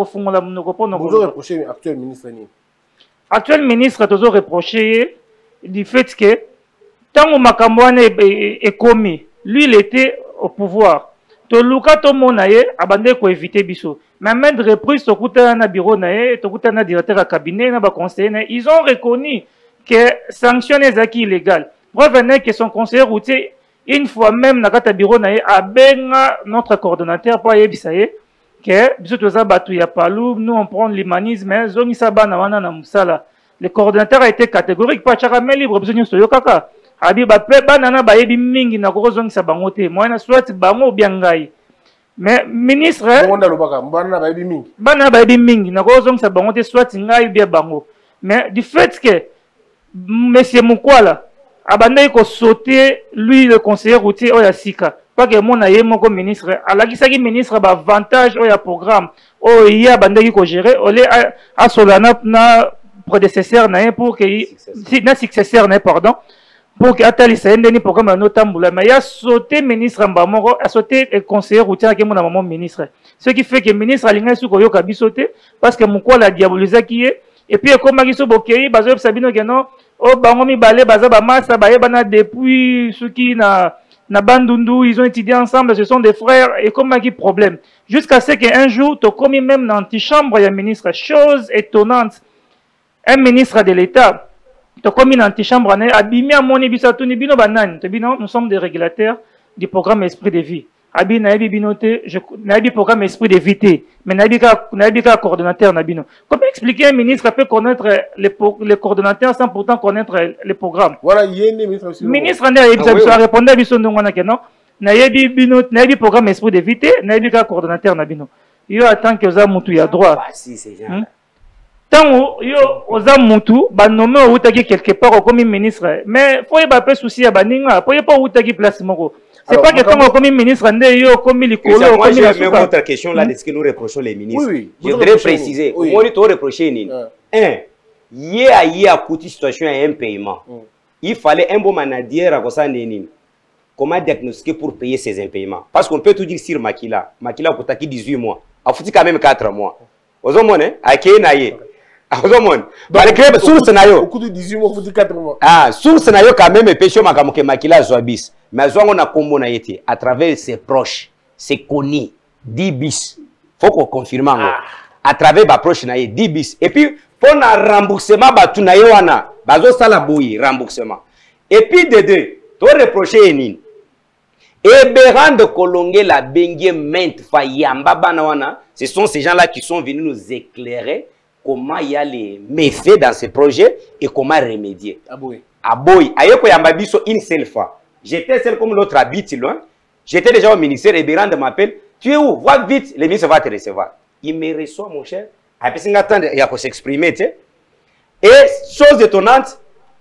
vous reprochez l'actuel ministre. L'actuel ministre a toujours reproché du fait que, tant que Makambouane est commis, lui, il était au pouvoir. Toluka to monaye abandé ko éviter biso. Mais même de reprise to kuta na bureau naye, to kuta na directeur à cabinet na ba conseiller, ils ont reconnu que sanctionner zaki illégal. Revenez que son conseiller routier une fois même na kata bureau naye a benga notre coordonnateur pour yebisaye que biso toza batu ya palou, nous on prend l'humanisme, zongi sabana wana na musala. Le coordonnateur a été catégorique pas chakame libre biso nyoso yo kaka. Abi ba pe banana ba yebi mingi na ko zongi sabango te. Moi na soit bango bien ngai. Mais ministre banana ba yebi mingi na ko zongi sabango te soit ngai bien bango. Mais du fait que monsieur Mukwala abandé ko sauter lui le conseiller routier oya sika pas que mon aye moko ministre alakisaki ministre ba avantage oya programme oya abandé ko gérer olé a solana na prédécesseur na pour que na successeur na pardon pour que atali sa ndeni programme no tambula mais ya sauter ministre mbamoko a sauter le conseiller routier ki mon maman ministre ce qui fait que ministre alinga su ko yoka bisote parce que Mukwala diabolisé qui est et puis comme Magiso Bokei bazo sabino que non oh bango mi balé baza ba massa ba yebana depuis ceux qui na Bandundu ils ont étudié ensemble ce sont des frères et comme qui problème jusqu'à ce qu'un jour tu commis même dans l'antichambre il y a ministre chose étonnante un ministre de l'État comme une antichambre, abimi à mon ibisatu ni bino banane. Nous sommes des régulateurs du programme Esprit de Vie. Abi naibi binote, naibi programme Esprit de Vie, mais naibi ka coordonnateur nabino. Comment expliquer un ministre peut connaître les coordonnateurs sans pourtant connaître les programmes? Voilà, il y a un ministre aussi. Ministre a répondu à biso ndongwana kenon. Naibi binote, naibi programme Esprit de Vie, naibi ka coordonnateur nabino. Yo attend que za mutu ya droit. Si c'est genre. Tant yo oza mutu ba nommé ou taki quelque part comme ministre, mais faut y pas souci à baninga, faut y pas ou taki place moko. C'est pas que tant comme ministre ndé yo comme likolo comme la même autre question là de ce que nous reprochons les ministres. Oui, je voudrais préciser, on dit reprocher ni. Il y a une situation à un paiement. Il fallait un bon manager à ça nini. Comment diagnostiquer pour payer ces impayements? Parce qu'on peut tout dire sur Makila. Makila pour taki 18 mois. A foutu quand même 4 mois. Aux hommes, hein, à qui naïe. Aux hommes, malgré source naïo. Au cours de 18 mois, vous dites 4 mois. Ah, source naïo quand même péché makamoke Makila Zoabis. Mais on a combo naïti à travers ses proches, ses connus, 10 bis. Faut qu'on confirme à travers ma proche naïe 10 bis. Et puis pour un remboursement batu naïo wana, bazo sala boui remboursement. Et puis de deux, to reprocher nini. Et Béran de Kolongue, la Bengue, Ment, Fayamba, Banawana, ce sont ces gens-là qui sont venus nous éclairer comment il y a les méfaits dans ces projets et comment remédier. Aboui. Aboui. Ayoko Yambabiso une seule fois. J'étais seul comme l'autre habite loin. J'étais déjà au ministère et Béran m'appelle. Tu es où? Va vite, le ministre va te recevoir. Il me reçoit, mon cher. Il y a qu'à s'exprimer. Et, chose étonnante,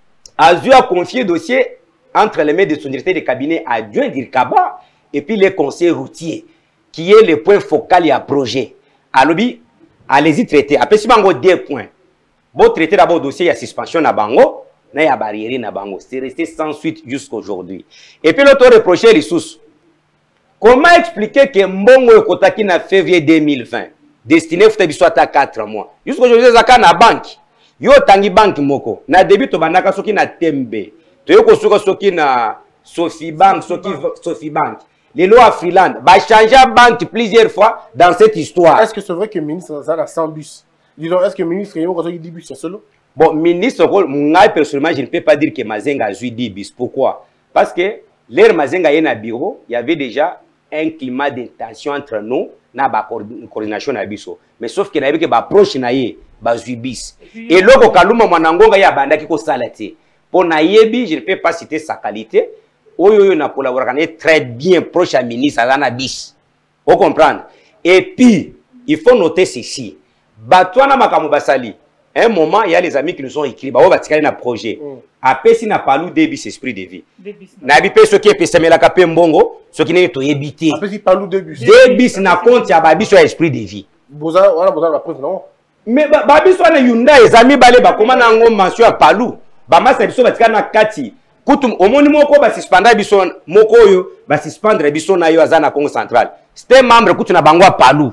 Azu a confié le dossier entre les mains de son directeur de cabinet adjoint d'Irkaba et puis les conseils routiers, qui est le point focal et projet. Alors, allez-y traiter. Après, si vous avez 2 points, vous traitez d'abord le dossier, il y a suspension à Bango, il y a barrière à Bango. C'est resté sans suite jusqu'à aujourd'hui. Et puis, l'autre reproché les sous. Comment expliquer que Mbongo Kotaki en février 2020, destiné à 4 mois, jusqu'à aujourd'hui, il y a une banque. Il y a une banque moko. Na début, il y a une tembe. Tu as na Sophie Bank, Sophie Bank. Les lois à Freeland, va changer de banque plusieurs fois dans cette histoire. Est-ce que c'est vrai que le ministre a 100 bus? Disons, est-ce que le ministre a 10 bus solo? Bon, ministre, moi personnellement, je ne peux pas dire que Mazenga a eu 10 bus. Pourquoi? Parce que l'air Mazenga est dans le bureau, il y avait déjà un climat de tension entre nous, na ba coordination na biso. Mais sauf que na yebike ba proche na ye, ba bis. Et loko kaluma mwanangonga ya bandaki ko salati. Pour Naïebi, je ne peux pas citer sa qualité. Oyo na collaboré très bien proche à ministre Alana bis. Vous comprenez? Et puis, il faut noter ceci. Batouana Makamu Basali. À un moment, il y a les amis qui nous ont écrit. Bah, on va tirer un projet. Après, si n'a pas lu débis esprit de vie. Nabi pe ce qui est pesé la capé mbongo, ce qui n'est pas évité. Après, si pas lu débis. Débis n'a compte ya babi sur esprit de vie. Boza, voilà, boza la preuve non. Mais babi soit na Hyundai, les amis balé ba comment na ngom mention à palou. Bama sa biso batika na kati kutu omoni moko ba suspendre biso moko yo ba suspendre biso na yo azana Congo central c'était membre kutu na bango palu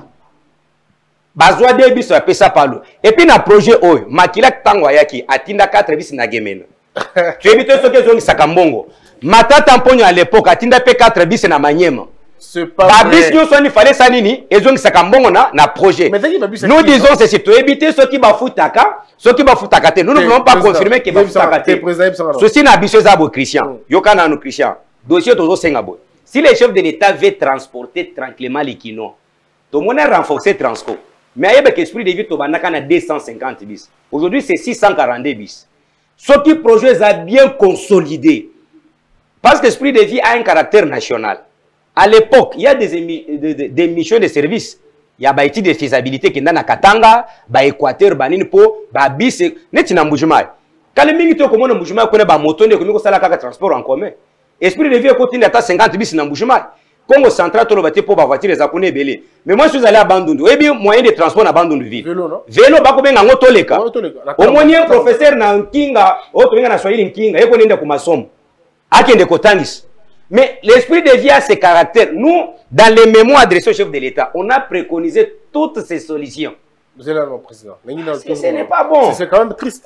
bazwa de biso ya pesa palu et puis na projet oyo makila tango yaki atinda 4 bis na gemena tu évite ce que zongi sakambongo matata mponyo à l'époque atinda pe 4 bis na Manyema. C'est pas vrai. Il fallait ça nini et zongi sakambongo na projet. Nous disons c'est tu éviter ceux qui bafutaka. Ceux qui bafutaka nous ne pouvons pas confirmer que bafutaka. Ceci n'a biso zabo Christian. Yokana no Christian. Dossier tozo sengabo. Si les chefs de l'État veulent transporter tranquillement les kino, tout le monde a renforcé transport. Mais avec l'esprit de vie, tu as 250 bis. Aujourd'hui, c'est 642 bis. Ce qui projet a bien consolidé. Parce que l'esprit de vie a un caractère national. À l'époque, il y a des missions de service. Il y a des études de faisabilité qui sont dans Katanga, Équateur, Baninpo, Bis, Netina Mboujumai. Quand les militaires comme on Mboujumai connaissent des motos, ils connaissent le transport en commun. Esprit de vie continue à 50 bis dans Mboujumai. Congo central, tout le monde pour voiture les Japonais belé. Mais moi, je suis allé à Bandundu. Et bien, moyen de transport à Bandundu ville. Vélo, non? Vélo, bah, comme un auto leka. Au moins, un professeur na Nkinga, autre un na Swahili Nkinga, et qu'on est dans Kumasom. Akin de Kotangis. Mais l'esprit de vie a ses caractères. Nous, dans les mémoires adressés au chef de l'État, on a préconisé toutes ces solutions. Monsieur le président, ce n'est pas bon. C'est quand même triste.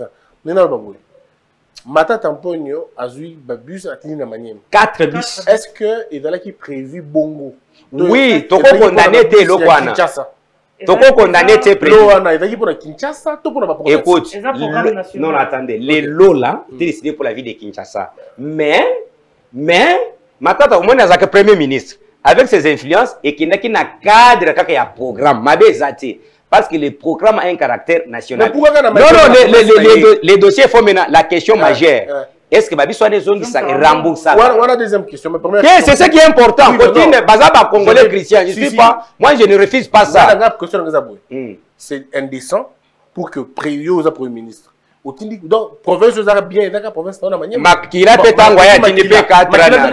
Mata Tamponio a eu bus à Tina Maniem. 4 bis. Est-ce que il y a qui prévu Bongo? Oui, tu comprends, on a été le Kwana. Toko condamné tes présidents. Écoute, non, attendez, les lots là, étaient décidés pour la vie de Kinshasa. Mais, maintenant, au moins, il y a un premier ministre, avec ses influences, et qui n'a qu'un cadre, qu'il y a un programme, parce que le programme a un caractère national. Non, les dossiers font maintenant la question majeure. Est-ce que Babi soit des zones qui sont remboursables? Voilà, deuxième question. C'est ce qui est important. Congolais chrétien, je suis pas. Moi, je ne refuse pas ça. C'est indécent pour que Préyo soit Premier ministre. Donc, province, vous avez bien la province. Il a peut-être envoyé à Tinipé 4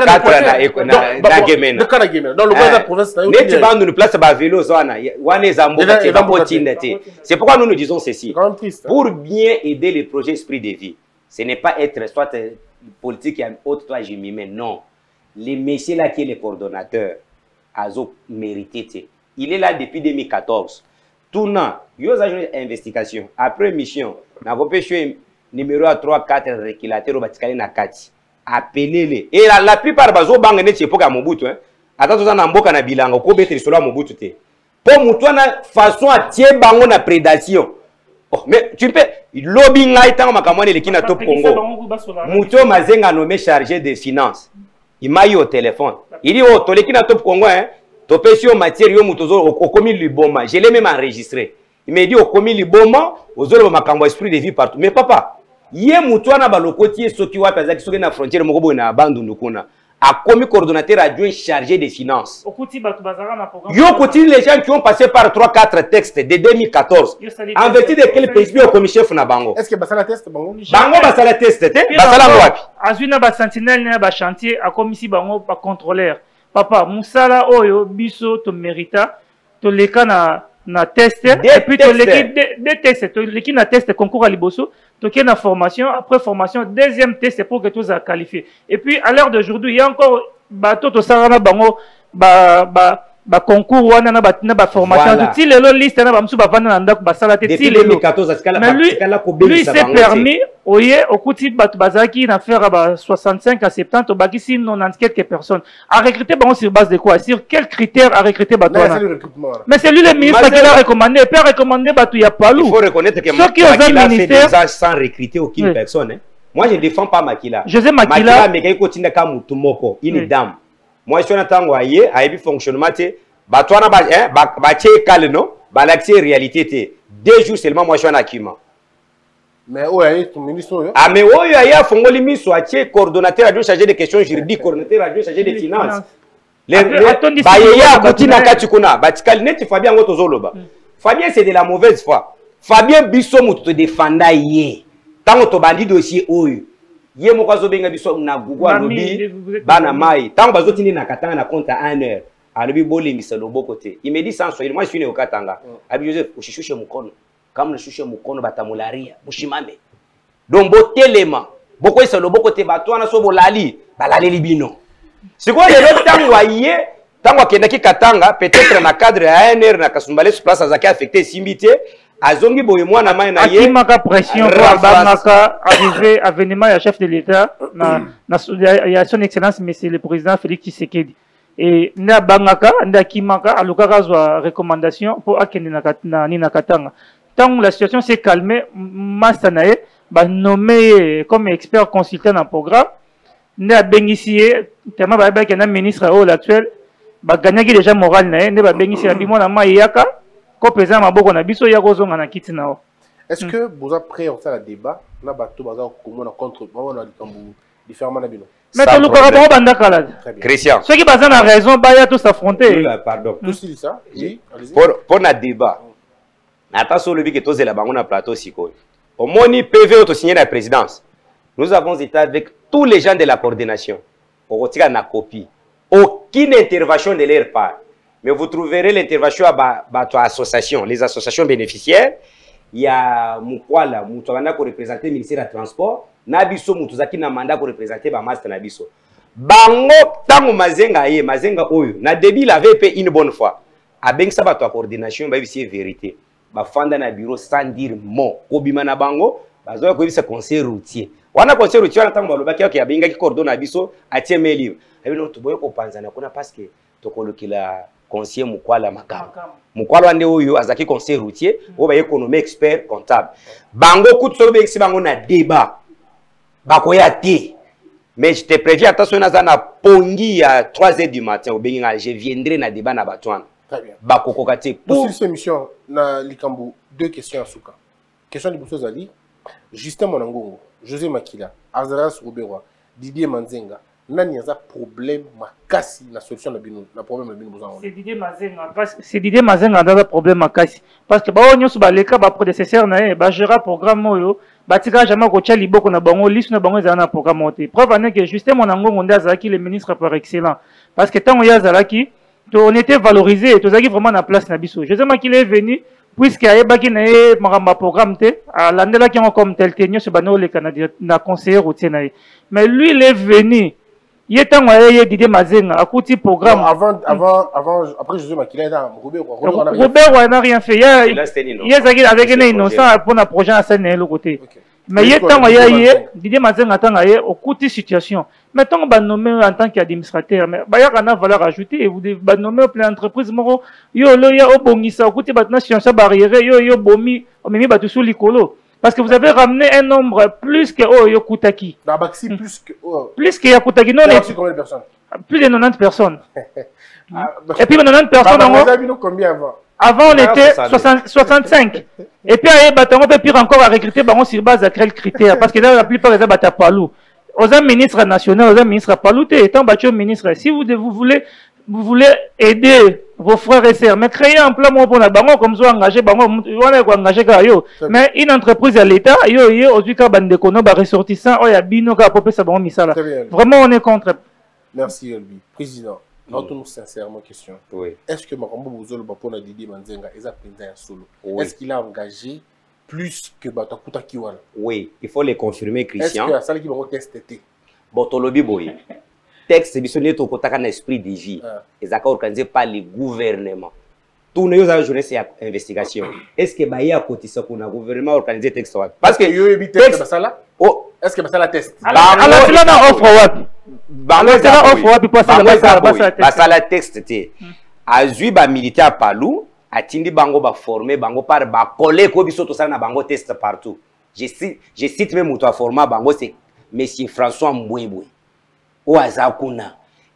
c'est pourquoi nous disons ceci. Pour bien aider les projets Esprit de Vie, ce n'est pas être soit politique et autre, toi, je m'y mets. Non. Les messieurs là qui est le coordonnateur, Azo mérité. Il est là depuis 2014. Tournant, il y a une investigation. Après mission, on va pêcher numéro 3, 4, réquilateur, appelez-les. Et la plupart des gens qui sont à Mobutu, attends, on a un peu de bilan, on peut être sur Mobutu. Pour Moutouana, façon à tirer bango na prédation. Oh, mais tu peux lobbying là étant makamane le kina top Congo. Mouto Mazenga nommé chargé des finances. Il m'a eu au téléphone. Il dit oh to le kina top Congo hein. To pesio matière yo mutozo au commis liboma. Je l'ai même enregistré. Il m'a dit au commis liboma, aux autres makambo esprit de vie partout. Mais papa, yé Moutouana balokoti soki wa pazaki soki na frontière moko na bandu ndukuna. A commis coordonnateur adjoint chargé des finances. Yo côté les gens qui ont passé par 3-4 textes de 2014. En vertu de quel pays au commissaire na bango? Est-ce que basala test bango? Bango basala test te? Basala wapi? Azuna ba sentinelle na ba chantier a commissi bango pas contrôleur. Papa musala oyo biso to mérita to leka na test et puis to leki des tests to leki na test concours à liboso. Donc, il y a une formation, après formation, deuxième test, c'est pour que tous soient qualifiés. Et puis, à l'heure d'aujourd'hui, il y a encore bateau sarana bango concours ou na formation. Si les liste na bamsu ba vana nda ba salate si les mais lui s'est permis oye okuti batu bazaki na faire 65 à 70 au baki si 90 quelques personnes à recruter bango sur base de quoi, sur quels critères à recruter batu mais c'est lui le ministre qui l'a recommandé et peut recommander batu ya palou. Il faut reconnaître que Makila fait des ans sans recruter aucune personne. Moi je ne défends pas Makila. José Makila mais il continue ka mutumoko une dame. Moi, je suis en train de voir, il fonctionnement, batouana non, l'accès réalité, 2 jours seulement, moi, je suis en acquis. Mais où est ton ministre? Ah, mais où est un Fongoli ministre, coordonnateur adjoint chargé des questions juridiques, coordonnateur adjoint chargé des finances. Fabien, c'est de la mauvaise foi. Fabien Bissot, te défendait hier. Tant que tu bandit dossier, Yé mokazo benga biso na gugwa lobi bana mai tango bazotini na katanga na compte à 1 heure alobi bolingisa loboko te il me dit sans soyez moi je suis né au Katanga abi Joseph ushishushe mukono kama ushishushe mukono batamularia mushimame donc botelema boko isa loboko te batwana so bolali balali libino siko le tango yé tango akenda ki Katanga peut-être na cadre à 1 heure na Kasumbale sur place azaki affecté simbité azongi boye mwana mai na ye akimaka pression pour bangaka arrivé avènement ya chef de l'état na son excellence monsieur le président Félix Tshisekedi et na bangaka nda kimaka alukaka zwa recommandation pour akende na Katanga tant la situation s'est calmée Mastanae ba nommé comme expert consultant dans programme na bengisié tellement ba na ministre actuel ba gagnaki déjà moral na ne ba bengisié bi mwana mai yaka. Est-ce que vous avez prêt à faire le débat? Na bateau baza comment contre différemment na bino. Mais tu le banda kalade. Christian. Ceux qui basent en raison baya tous s'affronter. Pardon. Tout ça. Oui. Pour na débat. Attention le but que tous la bango na plateau siko. Au moni PV auto signé la présidence. Nous avons été avec tous les gens de la coordination. Au retira na copie. Aucune intervention de leur part. Mais vous trouverez l'intervention à l'association, les associations bénéficiaires. Il y a Moukwala, Moutouana qui représente le ministère des Transports. Nabiso Moutouzaki na mandat qui représente le master Nabiso. Bango, tango Mazenga ye, Mazenga oyo. Na début, il avait fait une bonne fois. A Bengsa bato coordination, bah c'est vérité. Bah fanda na bureau sans dire mot. Kobima na bango, bah zoya ko bisa conseil routier. Wana conseil routier na tango baloba ki ya Benga ki coordonne Nabiso, a tie mes livres. Et bien, tu vois qu'on pense à parce que tokolokela conseiller Mukwala Makam. Mukwala ande oyo azaki conseiller routier, oba économie expert comptable. Bango kuto be bango na débat. Bakoya te. Mais je te préviens, attention, na pongi à 3h du matin, je viendrai na débat na Batouane. Très bien. Bakokokate. Pour cette émission, na Likambo, 2 questions à Souka. Question de Bousso Zali, Justin Monangongo, José Makila, Azaras Rouberois, Didier Manzenga, nani yaza problème makasi na solution na problème na bino bozango. C'est Didier Mazenga. C'est Didier Mazenga dans le problème makasi. Parce que ba onyo su ba leka ba prédécesseur na e ba gérer programme oyo. Batika jamais kocha liboko na bango liste na bango za na programme monté. Preuve en est que Justin Monangongo ndazaki le ministre par excellence. Parce que tant ya zalaki, on était valorisé, to zaki vraiment na place na biso. Je sais ma qu'il est venu puisque ayebaki na e maramba programme te, landela ki comme tel tenio se bano le Canadien na conseiller routier na. Mais lui il est venu il est temps à Didier Mazenga à côté programme. Après José Makila Robert n'a rien fait. Il y a avec un innocent pour un projet à scène de côté. Mais il est temps à Didier Mazenga au côté situation. Maintenant, on va nommer en tant qu'administrateur. Mais il y a une valeur ajoutée. Vous devez nommer plein d'entreprises. Yo lo ya obongisa au côté maintenant science barrière yo bomi on met batu sous l'icolo. Parce que vous avez ramené un nombre plus que Yokutaki. Plus que Yokutaki. Non, combien de personnes? Plus de 90 personnes. Et puis 90 personnes. Combien avant? Avant, on était 65. Et puis, on peut pire encore à recruter sur base de quels critères. Parce que là, la plupart des gens Palou. Aux ministres nationaux, aux ministres Palou, étant battu ministre. Si vous voulez aider vos frères et sœurs, mais créer un plan pour la banque comme ça, engager, mais une entreprise à l'État, ressortissant, vraiment, on est contre. Merci, Elbi. Président, nous sincèrement question. Oui. Est-ce que Makambo Bouzolo Bapona Didier Manzenga est un solo? Est-ce qu'il a engagé plus que Batakuta Kiwala? Oui, il faut les confirmer, Christian. Est-ce que ça qui va tester? Botolobi Boy. Texte bisonné au côté d'un esprit de vie. Ils ont organisé par le gouvernement. Tous les jours, journée c'est investigation. Est-ce que Bahia côté ça qu'on a gouvernement organisé texte? Parce que yo texte ça là. Oh, est-ce que ça la test? Alors c'est là dans offre wapi. C'est là offre wapi pour ça la texte té. Azui ba militaire Palou, atindi bango ba formé bango par ba coller ko biso to ça na bango test partout. Je cite même auto format bango c'est monsieur François Mbouéboué. O azakuna.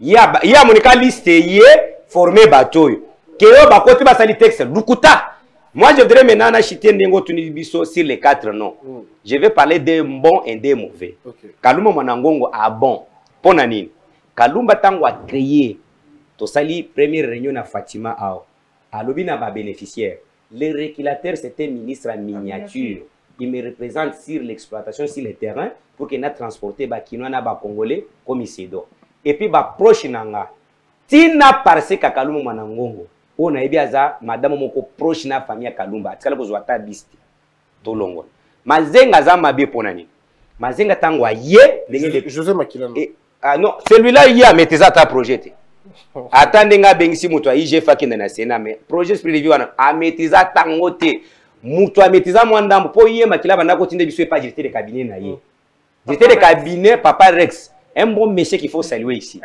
Ya monika liste yé formé batoy. Kéo ba côté ba sali texte lukuta. Moi je voudrais maintenant acheter ndengo tunibiso sur les 4 noms. Je vais parler des bons et des mauvais. Kaluma Monangongo a bon. Pona nini? Kalumba tango a créé to sali première réunion na Fatima Ao. Alobi na ba bénéficiaire. Le régulateur c'était ministre en miniature. Il me représente sur l'exploitation sur le terrain pour qu'il ait transporté ba kinois na ba congolais comme ici. Et puis ba proche nanga. Tina parce que Kaluma Monangongo. On a ebiaza madame moko proche na famille Kalumba. Atikala kozwa ta bisti. To longo. Mazenga za mabe ponani. Mazenga tangwa ye José Makila. Ah non, celui-là il a maîtrisé ta projet. Attendez nga bengisi muto IGF fakina na Sénat mais projet privé wana a maîtrisé tangote. Muto a maîtrisé mwandambo po ye Makila bana ko tinde biso pas directeur de cabinet na ye. Directeur de cabinet Papa Rex. Un bon monsieur qu'il faut saluer ici.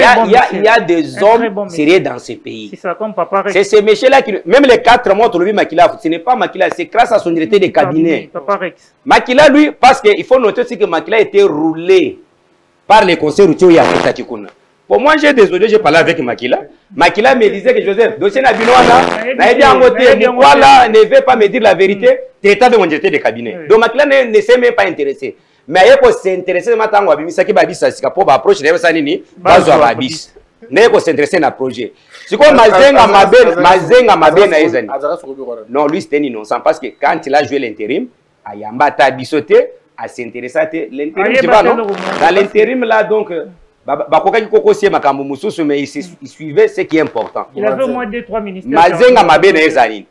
Il y a des hommes sérieux dans ce pays. C'est ça, comme Papa Rex. C'est ce monsieur-là qui... Même les 4 mois, tu le Makila, ce n'est pas Makila, c'est grâce à son directeur de cabinet. Papa Rex. Makila, lui, parce qu'il faut noter aussi que Makila a été roulé par les conseils routiers à Tatikuna. Pour moi, j'ai désolé, j'ai parlé avec Makila. Makila me disait que Joseph, dossier Nabinoana, voilà, ne veut pas me dire la vérité, tu es avec mon directeur de cabinet. Donc Makila ne s'est même pas intéressé. Mais il faut s'intéresser maintenant à Babisa qui Babisa c'est pour approcher les Sanini, Bazo Babis. Ne faut s'intéresser à projet. C'est comme Mazenga Mabe na Ezani. Non, lui c'était innocent parce que quand il a joué l'intérim, Ayamba ta bisoté, à s'intéresser à l'intérim, tu vois non? Dans l'intérim là donc Bakokaki Koko c'est Makambo Mususu mais il suivait ce qui est important. Il avait au moins 2-3 ministères. Mazenga Mabe na Ezani.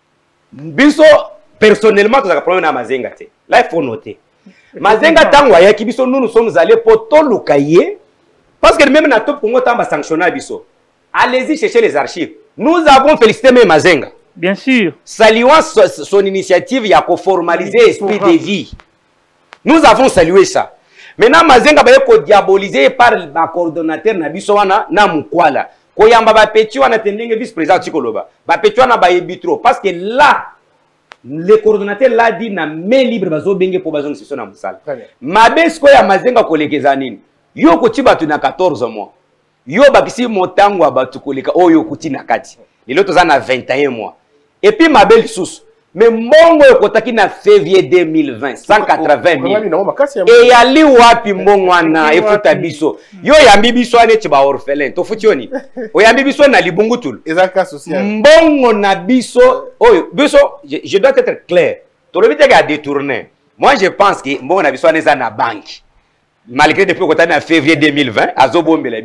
Biso personnellement tu as problème na Mazenga té. Là il faut noter. Mazenga tangwa ya kibiso nous sommes allés pour tout le cahier parce que même na top Congo tamba sanctionner biso. Allez-y chercher les archives. Nous avons félicité même Mazenga. Bien sûr. Saluant son initiative il a formaliser esprit de vie. Nous avons salué ça. Maintenant Mazenga ba ko diaboliser par le coordonnateur na biso wana na Mukwala. Koyamba ba petit wana tendenge vice-président Tikoloba. Ba petit wana ba ebitro parce que là le coordonnateur l'a dit na main libre bazo benge pour bazo session na musala. Mabesko ya mazenga kolekeza nini? Yo koti batu na 14 mois. Yo bakisi motango ya batu koleka oyo koti na kati. Lelo toza na 21 mois. Et puis mabel sous. Mais mbongo yokotaki na février 2020 180 000. Et yali wapi mbongo wana efuta biso. Yo yambi biso ane chiba orphelin. To futi yoni. O yambi biso na libungu tulu. Mbongo na biso. Oyo biso je dois être clair. To rebite ga détourner. Moi je pense que mbongo na biso ane za na banque. Malgré depuis qu'on est en février 2020, à Zobombele,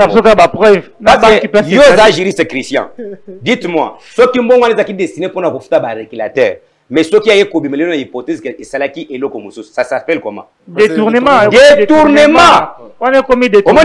yo za juriste Christian. Dites-moi, ceux qui m'ont destiné pour nous faire un régulateur, mais ceux qui ont une hypothèse que c'est là qui est là comme ça s'appelle comment? Détournement. Détournement. On a commis détournement.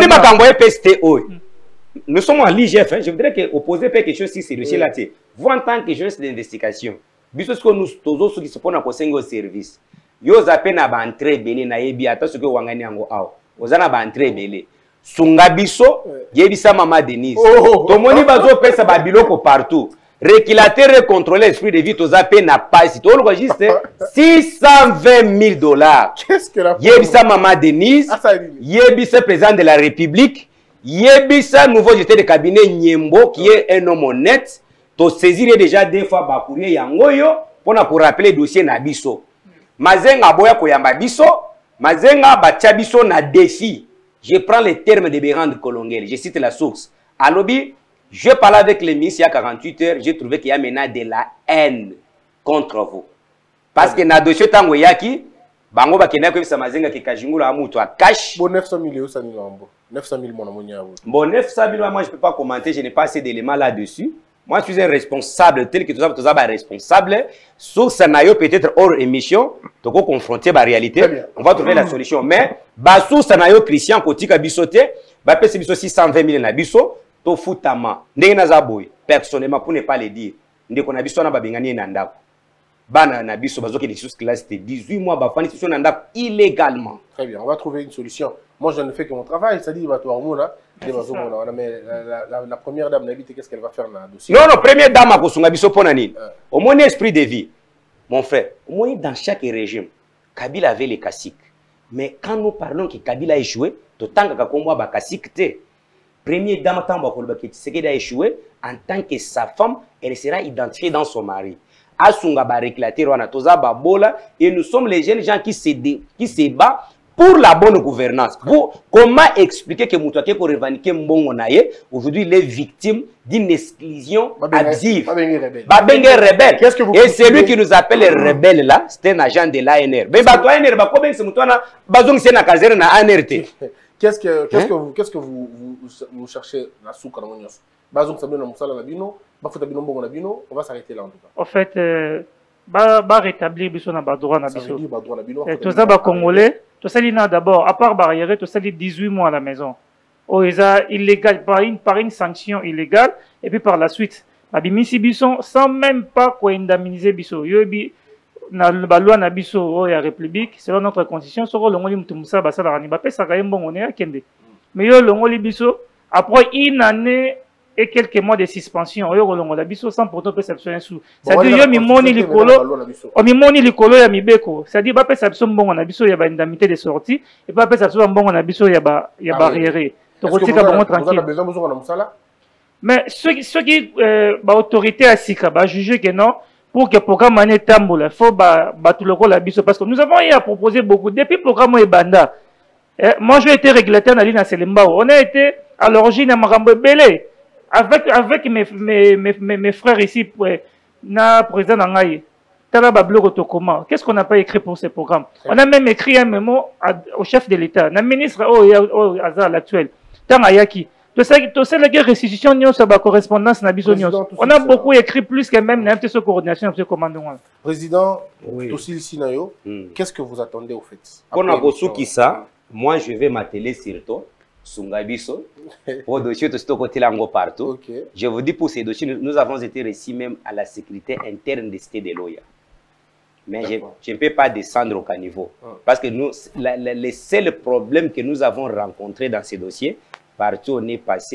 Nous sommes en l'IGF, je voudrais que opposer quelque chose si c'est dossier là. Vous en tant que journaliste d'investigation, puisque nous tous ceux qui se font au service. Yo zape na ba entrée belé na yebi ata ce que wangani yango aw ozana ba entrée belé sunga biso yebisa mama Denise tomoni bazo pesa ba biloko partout réculateur contrôler esprit de vie to zape na passe to lo juste $620 000. Qu'est-ce que la yebisa mama Denise yebisa président de la République yebisa nouveau directeur de cabinet Nyembo qui est un homme honnête to saisir déjà deux fois ba courrier yango yo pona pour rappeler dossier na biso. Mazenga boya koyamba biso, mazenga batia biso na défi. Je prends les termes de Bérand Kolongel, je cite la source. À lobby, je parlais avec les ministres il y a 48 heures, j'ai trouvé qu'il y a maintenant de la haine contre vous. Parce que na dossier tango yaki, bango bakena ko bisa mazenga ki kajingula amuto a cash. Bon 900 000 ça ni lambo. 900 000 mon amonia. Bon 900 000 moi je peux pas commenter, je n'ai pas assez d'éléments là-dessus. Moi, je suis un responsable, tel que tout ça, responsable. Sur ça, peut-être hors émission, donc on confronter la réalité, on va trouver la solution. Mais, sur ça, Christian, Kotika Bissoté, c'est 620 000 na biso, to futama. Personnellement, pour ne pas le dire, on a biso na babengani nandako. Bana na biso, bazo qui est sous classe, c'était 18 mois, bafani sous nandako illégalement. Très bien, on va trouver une solution. Moi, je ne fais que mon travail, c'est-à-dire, mais la première dame, qu'est-ce qu'elle va faire dans le dossier? Non, non, première dame, au moins esprit de vie. Mon frère, au moins dans chaque régime, Kabila avait les caciques. Mais quand nous parlons que Kabila a échoué, tant que cacique, première dame, qui a échoué, en tant que sa femme, elle sera identifiée dans son mari. Et nous sommes les jeunes gens qui se battent pour la bonne gouvernance. Comment expliquer que Moutouake pour revendiquer Mbongo Naye, aujourd'hui il est victime d'une exclusion abusive. Babenge rebelle. Et c'est lui qui nous appelle les rebelles là, c'est un agent de l'ANR. Mais qu'est-ce que vous cherchez la soupe? On va s'arrêter là en tout cas. En fait, rétablir biso na droit na biso. Tout ça congolais. Tout ça d'abord, à part barrière, tout ça 18 mois à la maison. Oh, illégal par une sanction illégale et puis par la suite, abimisi biso sans même pas quoi indemniser biso. Yobi na la loi na biso oh ya République, selon notre constitution, soro longoli mutumsa basala rani bapé ça kayembo on est à kende. Mais yo longoli biso après une année et quelques mois de suspension, yo longola biso sans pourtant perception sous. C'est-à-dire yo mi moni likolo, o mi moni likolo ya mibeko. C'est-à-dire ba perception bongo na biso ya ba indemnité de sortie et pas perception bongo na biso ya barrière. To kotika bongo tranquille. Mais ceux qui ba autorité à sika ba juger que non pour que programme ané tambola, faut ba tout le la biso parce que nous avons eu à proposer beaucoup depuis programme Ebanda. Moi j'ai été régulateur na Lina Selembao. On a été à l'origine à Marambo Belé. Avec mes frères ici, na président Nangaï, qu'est-ce qu'on n'a pas écrit pour ces programmes? On a même écrit un mémo au chef de l'État, au ministre l'actuel, Tangayaki. Tu sais la restitution de correspondance na biso. On a beaucoup écrit plus que même na cette coordination de commandement. Président, qu'est-ce que vous attendez au fait? Pour ça, moi je vais m'atteler sur toi. Sungabiso, pour dossier de ce côté là partout. Okay. Je vous dis pour ces dossiers, nous avons été reçus même à la sécurité interne des cités de Loya. Mais je ne peux pas descendre au caniveau. Parce que nous, les seuls problèmes que nous avons rencontrés dans ces dossiers, partout on est passé,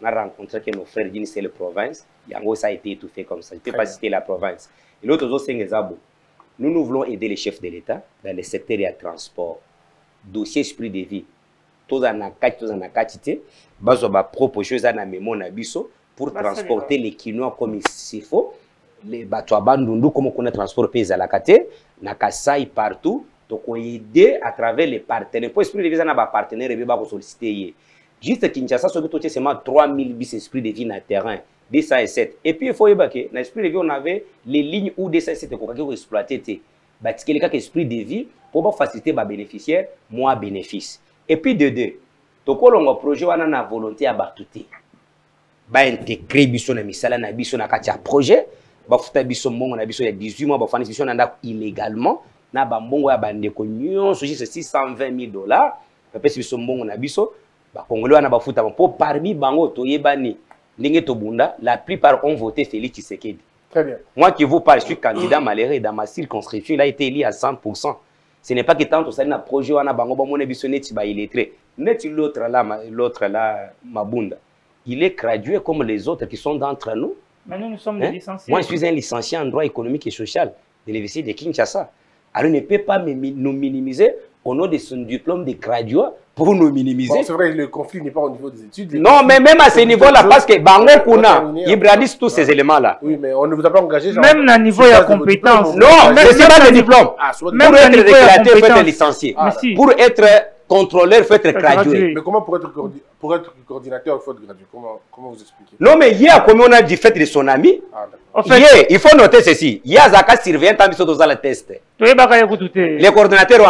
on a rencontré que nos frères d'une seule province. Yango, ça a été étouffé comme ça. Je ne peux pas citer la province. Et l'autre chose, c'est que nous voulons aider les chefs de l'État dans le secteur de transport. Dossier esprit de vie. Tous en akatité, bazo ba proposer ça na mémo na biso pour transporter les quinoa comme il faut. Les bateaux bandundu comme on a transport pays à la kate, na Kasai partout. Donc on aider à travers les partenaires. Pour esprit de vie, on a des partenaires et ba solliciter. Juste Kinshasa, sur tout seulement 3000 bis esprit de vie na terrain. 207. Et puis il faut évacuer. Dans l'esprit de vie, on avait les lignes où 207 qu'on exploiter. Parce qu'il y a quelques esprit de vie pour faciliter les bénéficiaires, moins bénéfice. Et puis de deux, donc on a un projet, on a une volonté à batouter. Ba intégrer biso na misala na biso na kati ya projet, ba futa biso mbongo na biso il y a 18 mois ba fani biso na ndako illégalement na ba mbongo ya bandeko nyonso c'est $620 000. Ba pesi biso mbongo na biso, ba congolais wana ba futa pour parmi bango toyebani ndenge tobunda, la plupart ont voté Félix Tshisekedi. Très bien. Moi qui vous parle, je suis candidat malheureux dans ma circonscription, il a été élu à 100%. Ce n'est pas que tant que ça n'a projet on a bango ba mona biso neti ba illettré. Neti l'autre là Mabunda. Il est gradué comme les autres qui sont d'entre nous. Mais nous sommes des licenciés. Moi je suis un licencié en droit économique et social de l'université de Kinshasa. Alors il ne peut pas nous minimiser au nom de son diplôme de graduat pour nous minimiser. Bon, c'est vrai que le conflit n'est pas au niveau des études. Non, mais même à ce niveau-là, parce que Bango Kuna, il bradisse tous ces éléments-là. Oui, mais on ne vous a pas engagé. Même à niveau de la compétence. Non, c'est pas le diplôme. Même pour être récréateur, il faut être licencié. Pour être contrôleur, il faut être gradué. Mais comment pour être coordinateur, il faut être gradué? Comment vous expliquez? Non, mais hier, comme on a dit fait de son ami, hier, il faut noter ceci. Hier, Zaka surveillant, tant qu'ils dans le test. Les coordinateurs,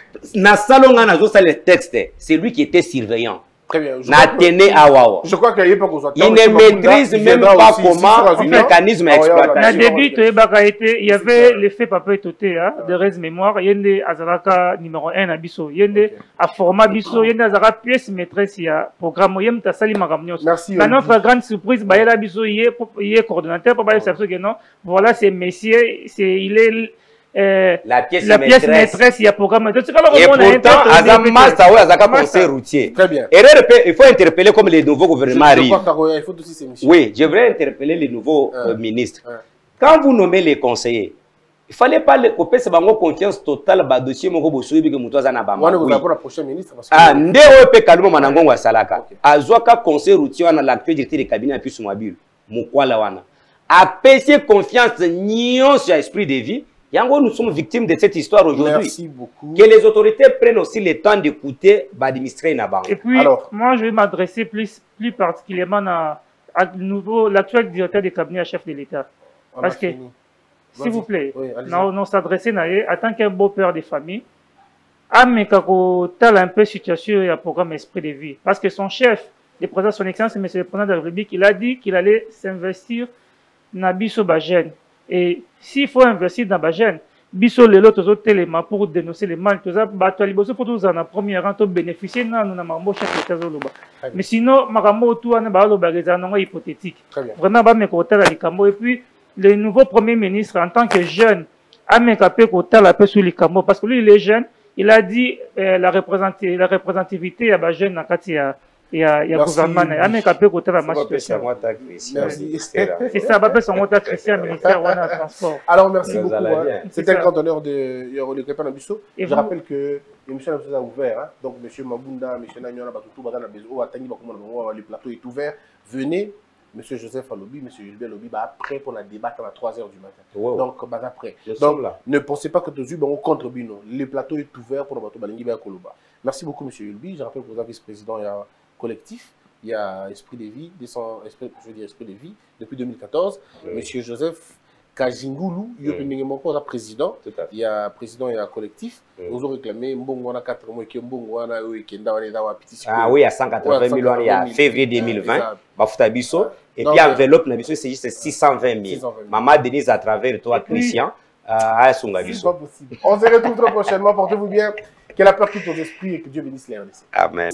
le texte, c'est lui qui était surveillant. Très bien. Je crois qu'il n'y a pas qu'on soit. Il ne maîtrise même pas comment le mécanisme est exploité. Au début, il y avait l'effet papier toté de res mémoire. Il y a des Azaraka numéro 1 à Bisso. Il y a des format Bisso. Il y a des Azaraka pièce maîtresse. Il y a programme. Il y a des Tassali Magamnios. Merci. Maintenant, notre grande surprise, il y a Bisso. Il est coordonnateur. Voilà, c'est messieurs. Il est. La pièce maîtresse, il y a programme. Et pourtant, Azama Saoui Azaka conseil routier. Très bien. Il faut interpeller comme les nouveaux gouvernements arrivent. Oui, je voudrais interpeller les nouveaux ministres. Quand vous nommez les conseillers, il ne fallait pas les couper, c'est une confiance totale dans le dossier. Je vais vous pour la prochaine ministre. Ah, Ndeo pe kalimo manangongo salaka. Azwaka conseil routier wana l'actuel directeur de cabinet puis sur mobile. Mukwala wana. A payé confiance nion sur l'esprit de vie. Yango, nous sommes victimes de cette histoire aujourd'hui. Merci beaucoup. Que les autorités prennent aussi le temps d'écouter, d'administrer une banque. Et puis, moi, je vais m'adresser plus particulièrement à l'actuel directeur des cabinets à chef de l'État. Parce que, s'il vous plaît, nous s'adresser en tant qu'un beau père de famille, à tel un peu situation et un programme esprit de vie. Parce que son chef, le président, son excellence, M. le président de la République, il a dit qu'il allait s'investir dans Bisso Bajen. Et s'il faut investir dans les jeunes, biso les autres éléments pour dénoncer les mal, tout ça, pour tous en premier rang, bénéficier nous n'avons pas de mais sinon, marambo tout en bas hypothétique. Vraiment, bah mes côtés là les et puis le nouveau premier ministre en tant que jeune a mis capé côté la paix sur les camos parce que lui il est jeune, il a dit la représentativité à bas jeunes en Katia. Il y a gouvernement. Merci. C'est ça, Christian, ministère de Transport. Alors, merci beaucoup. C'était un grand honneur de Yoro Nabiso. Je rappelle que l'émission a ouvert. Donc, M. Mabunda, M. Nanyona, le plateau est ouvert. Venez. M. Joseph Alobi, M. Gilbert Alobi, après pour la débattre à 3 h du matin. Wow. Donc, après. Donc, ne pensez pas que tous on contre Bino. Le plateau est ouvert pour le bateau Balingi Koloba. Merci beaucoup, M. Yulbi. Je rappelle que vous avez vice-président et collectif. Il y a Esprit de Vie, Esprit de Vie, depuis 2014. Oui. M. Joseph Kajingulu, il y a président. Il y a président et un collectif. Nous avons réclamé Mbongwana 4 mois, Mbongwana ah oui, à 180 000 il y a février 2020. Bafutabiso. Et puis enveloppe, c'est juste 620 000. Maman Denise à travers toi, Christian. C'est pas possible. On se retrouve très prochainement. Portez-vous bien. Que la peur quitte vos esprits et que Dieu bénisse les RDC. Amen.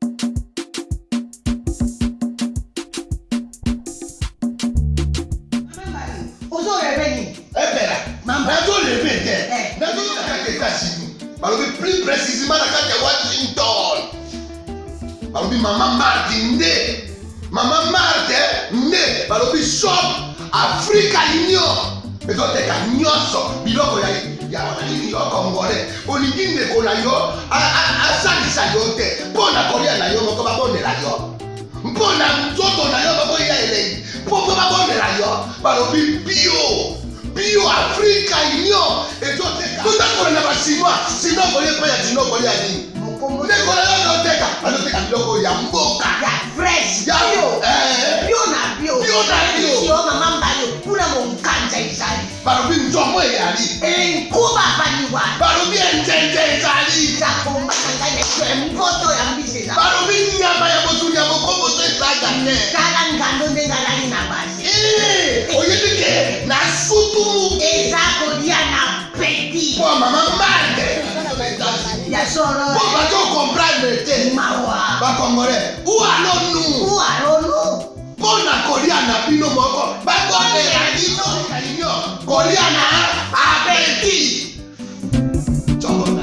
Plus précisément à Washington. Maman Martin, Maman balobi shop Africa Union. Ezoteka nyonso biloko ya wananini yo Congolais. Olingi ndeko na yo asalisa yo te. Mpona kolia na yo moko babondela yo. Mpona nzoto na yo baboya elei. Mpo babondela yo balobi bio Africa Union. Ezoteka tutakola na basinois sino kolia pa ya sino kolia nini. Ndeko na yo ezoteka azoteka biloko ya mboka ya fresh ya bio mama mbalo kuna monkanja izali balobi nzomo eyali enkuba baliwa balobi enjenje ezali zakomba kangane mpoto ya mbisela balobi nyama ya botu ya bokombo to ezaga te kala ngando ndengalali na basi oyebike na sutu ezakolia na peti po mama mande ya soro po bato comprendre te mawa ba Congolais ou alonu pona kolia na bino moko bakondela bino kalinyo kolia na apeti chongo.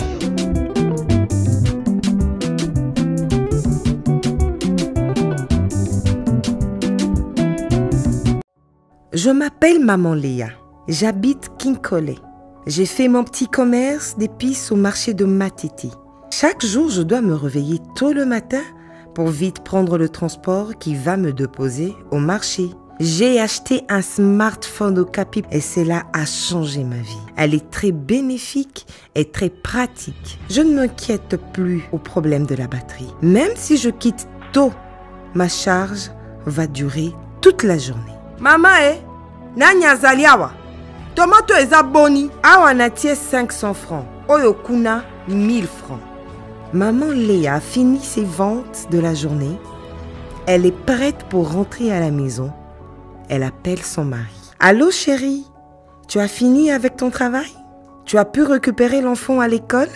Je m'appelle Maman Léa. J'habite Kinkole. J'ai fait mon petit commerce d'épices au marché de Matiti. Chaque jour, je dois me réveiller tôt le matin pour vite prendre le transport qui va me déposer au marché. J'ai acheté un smartphone Okapi et cela a changé ma vie. Elle est très bénéfique et très pratique. Je ne m'inquiète plus au problème de la batterie. Même si je quitte tôt, ma charge va durer toute la journée. Maman, nanya zaliawa. Tomato eza boni. Awa natie 500 francs. Oyokuna 1000 francs. Maman Léa a fini ses ventes de la journée. Elle est prête pour rentrer à la maison. Elle appelle son mari. Allô chérie, tu as fini avec ton travail? Tu as pu récupérer l'enfant à l'école?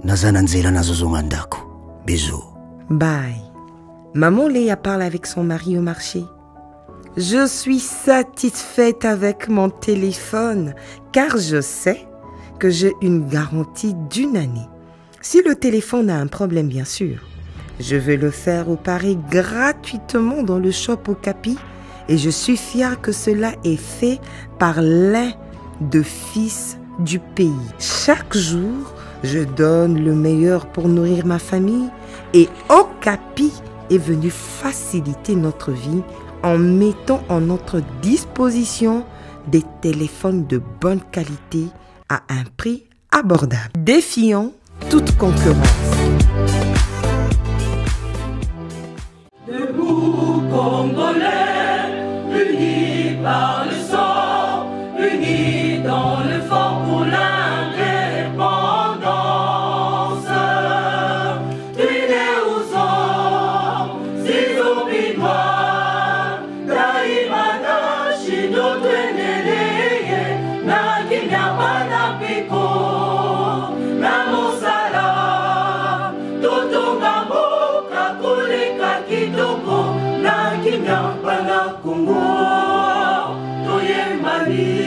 Bisous. Bye. Maman Léa parle avec son mari au marché. Je suis satisfaite avec mon téléphone car je sais que j'ai une garantie d'1 année. Si le téléphone a un problème, bien sûr, je vais le faire réparer gratuitement dans le shop Okapi et je suis fière que cela est fait par l'un des fils du pays. Chaque jour, je donne le meilleur pour nourrir ma famille et Okapi est venu faciliter notre vie en mettant en notre disposition des téléphones de bonne qualité à un prix abordable, défiant toute concurrence. Debout Congolais, unis par le sang, unis dans l'effort pour l'indépendance. Unis aux hommes, si zombies noirs, Daimana, Chino, Tweneleye, Nakinyamana Piko. Congo, toye mali.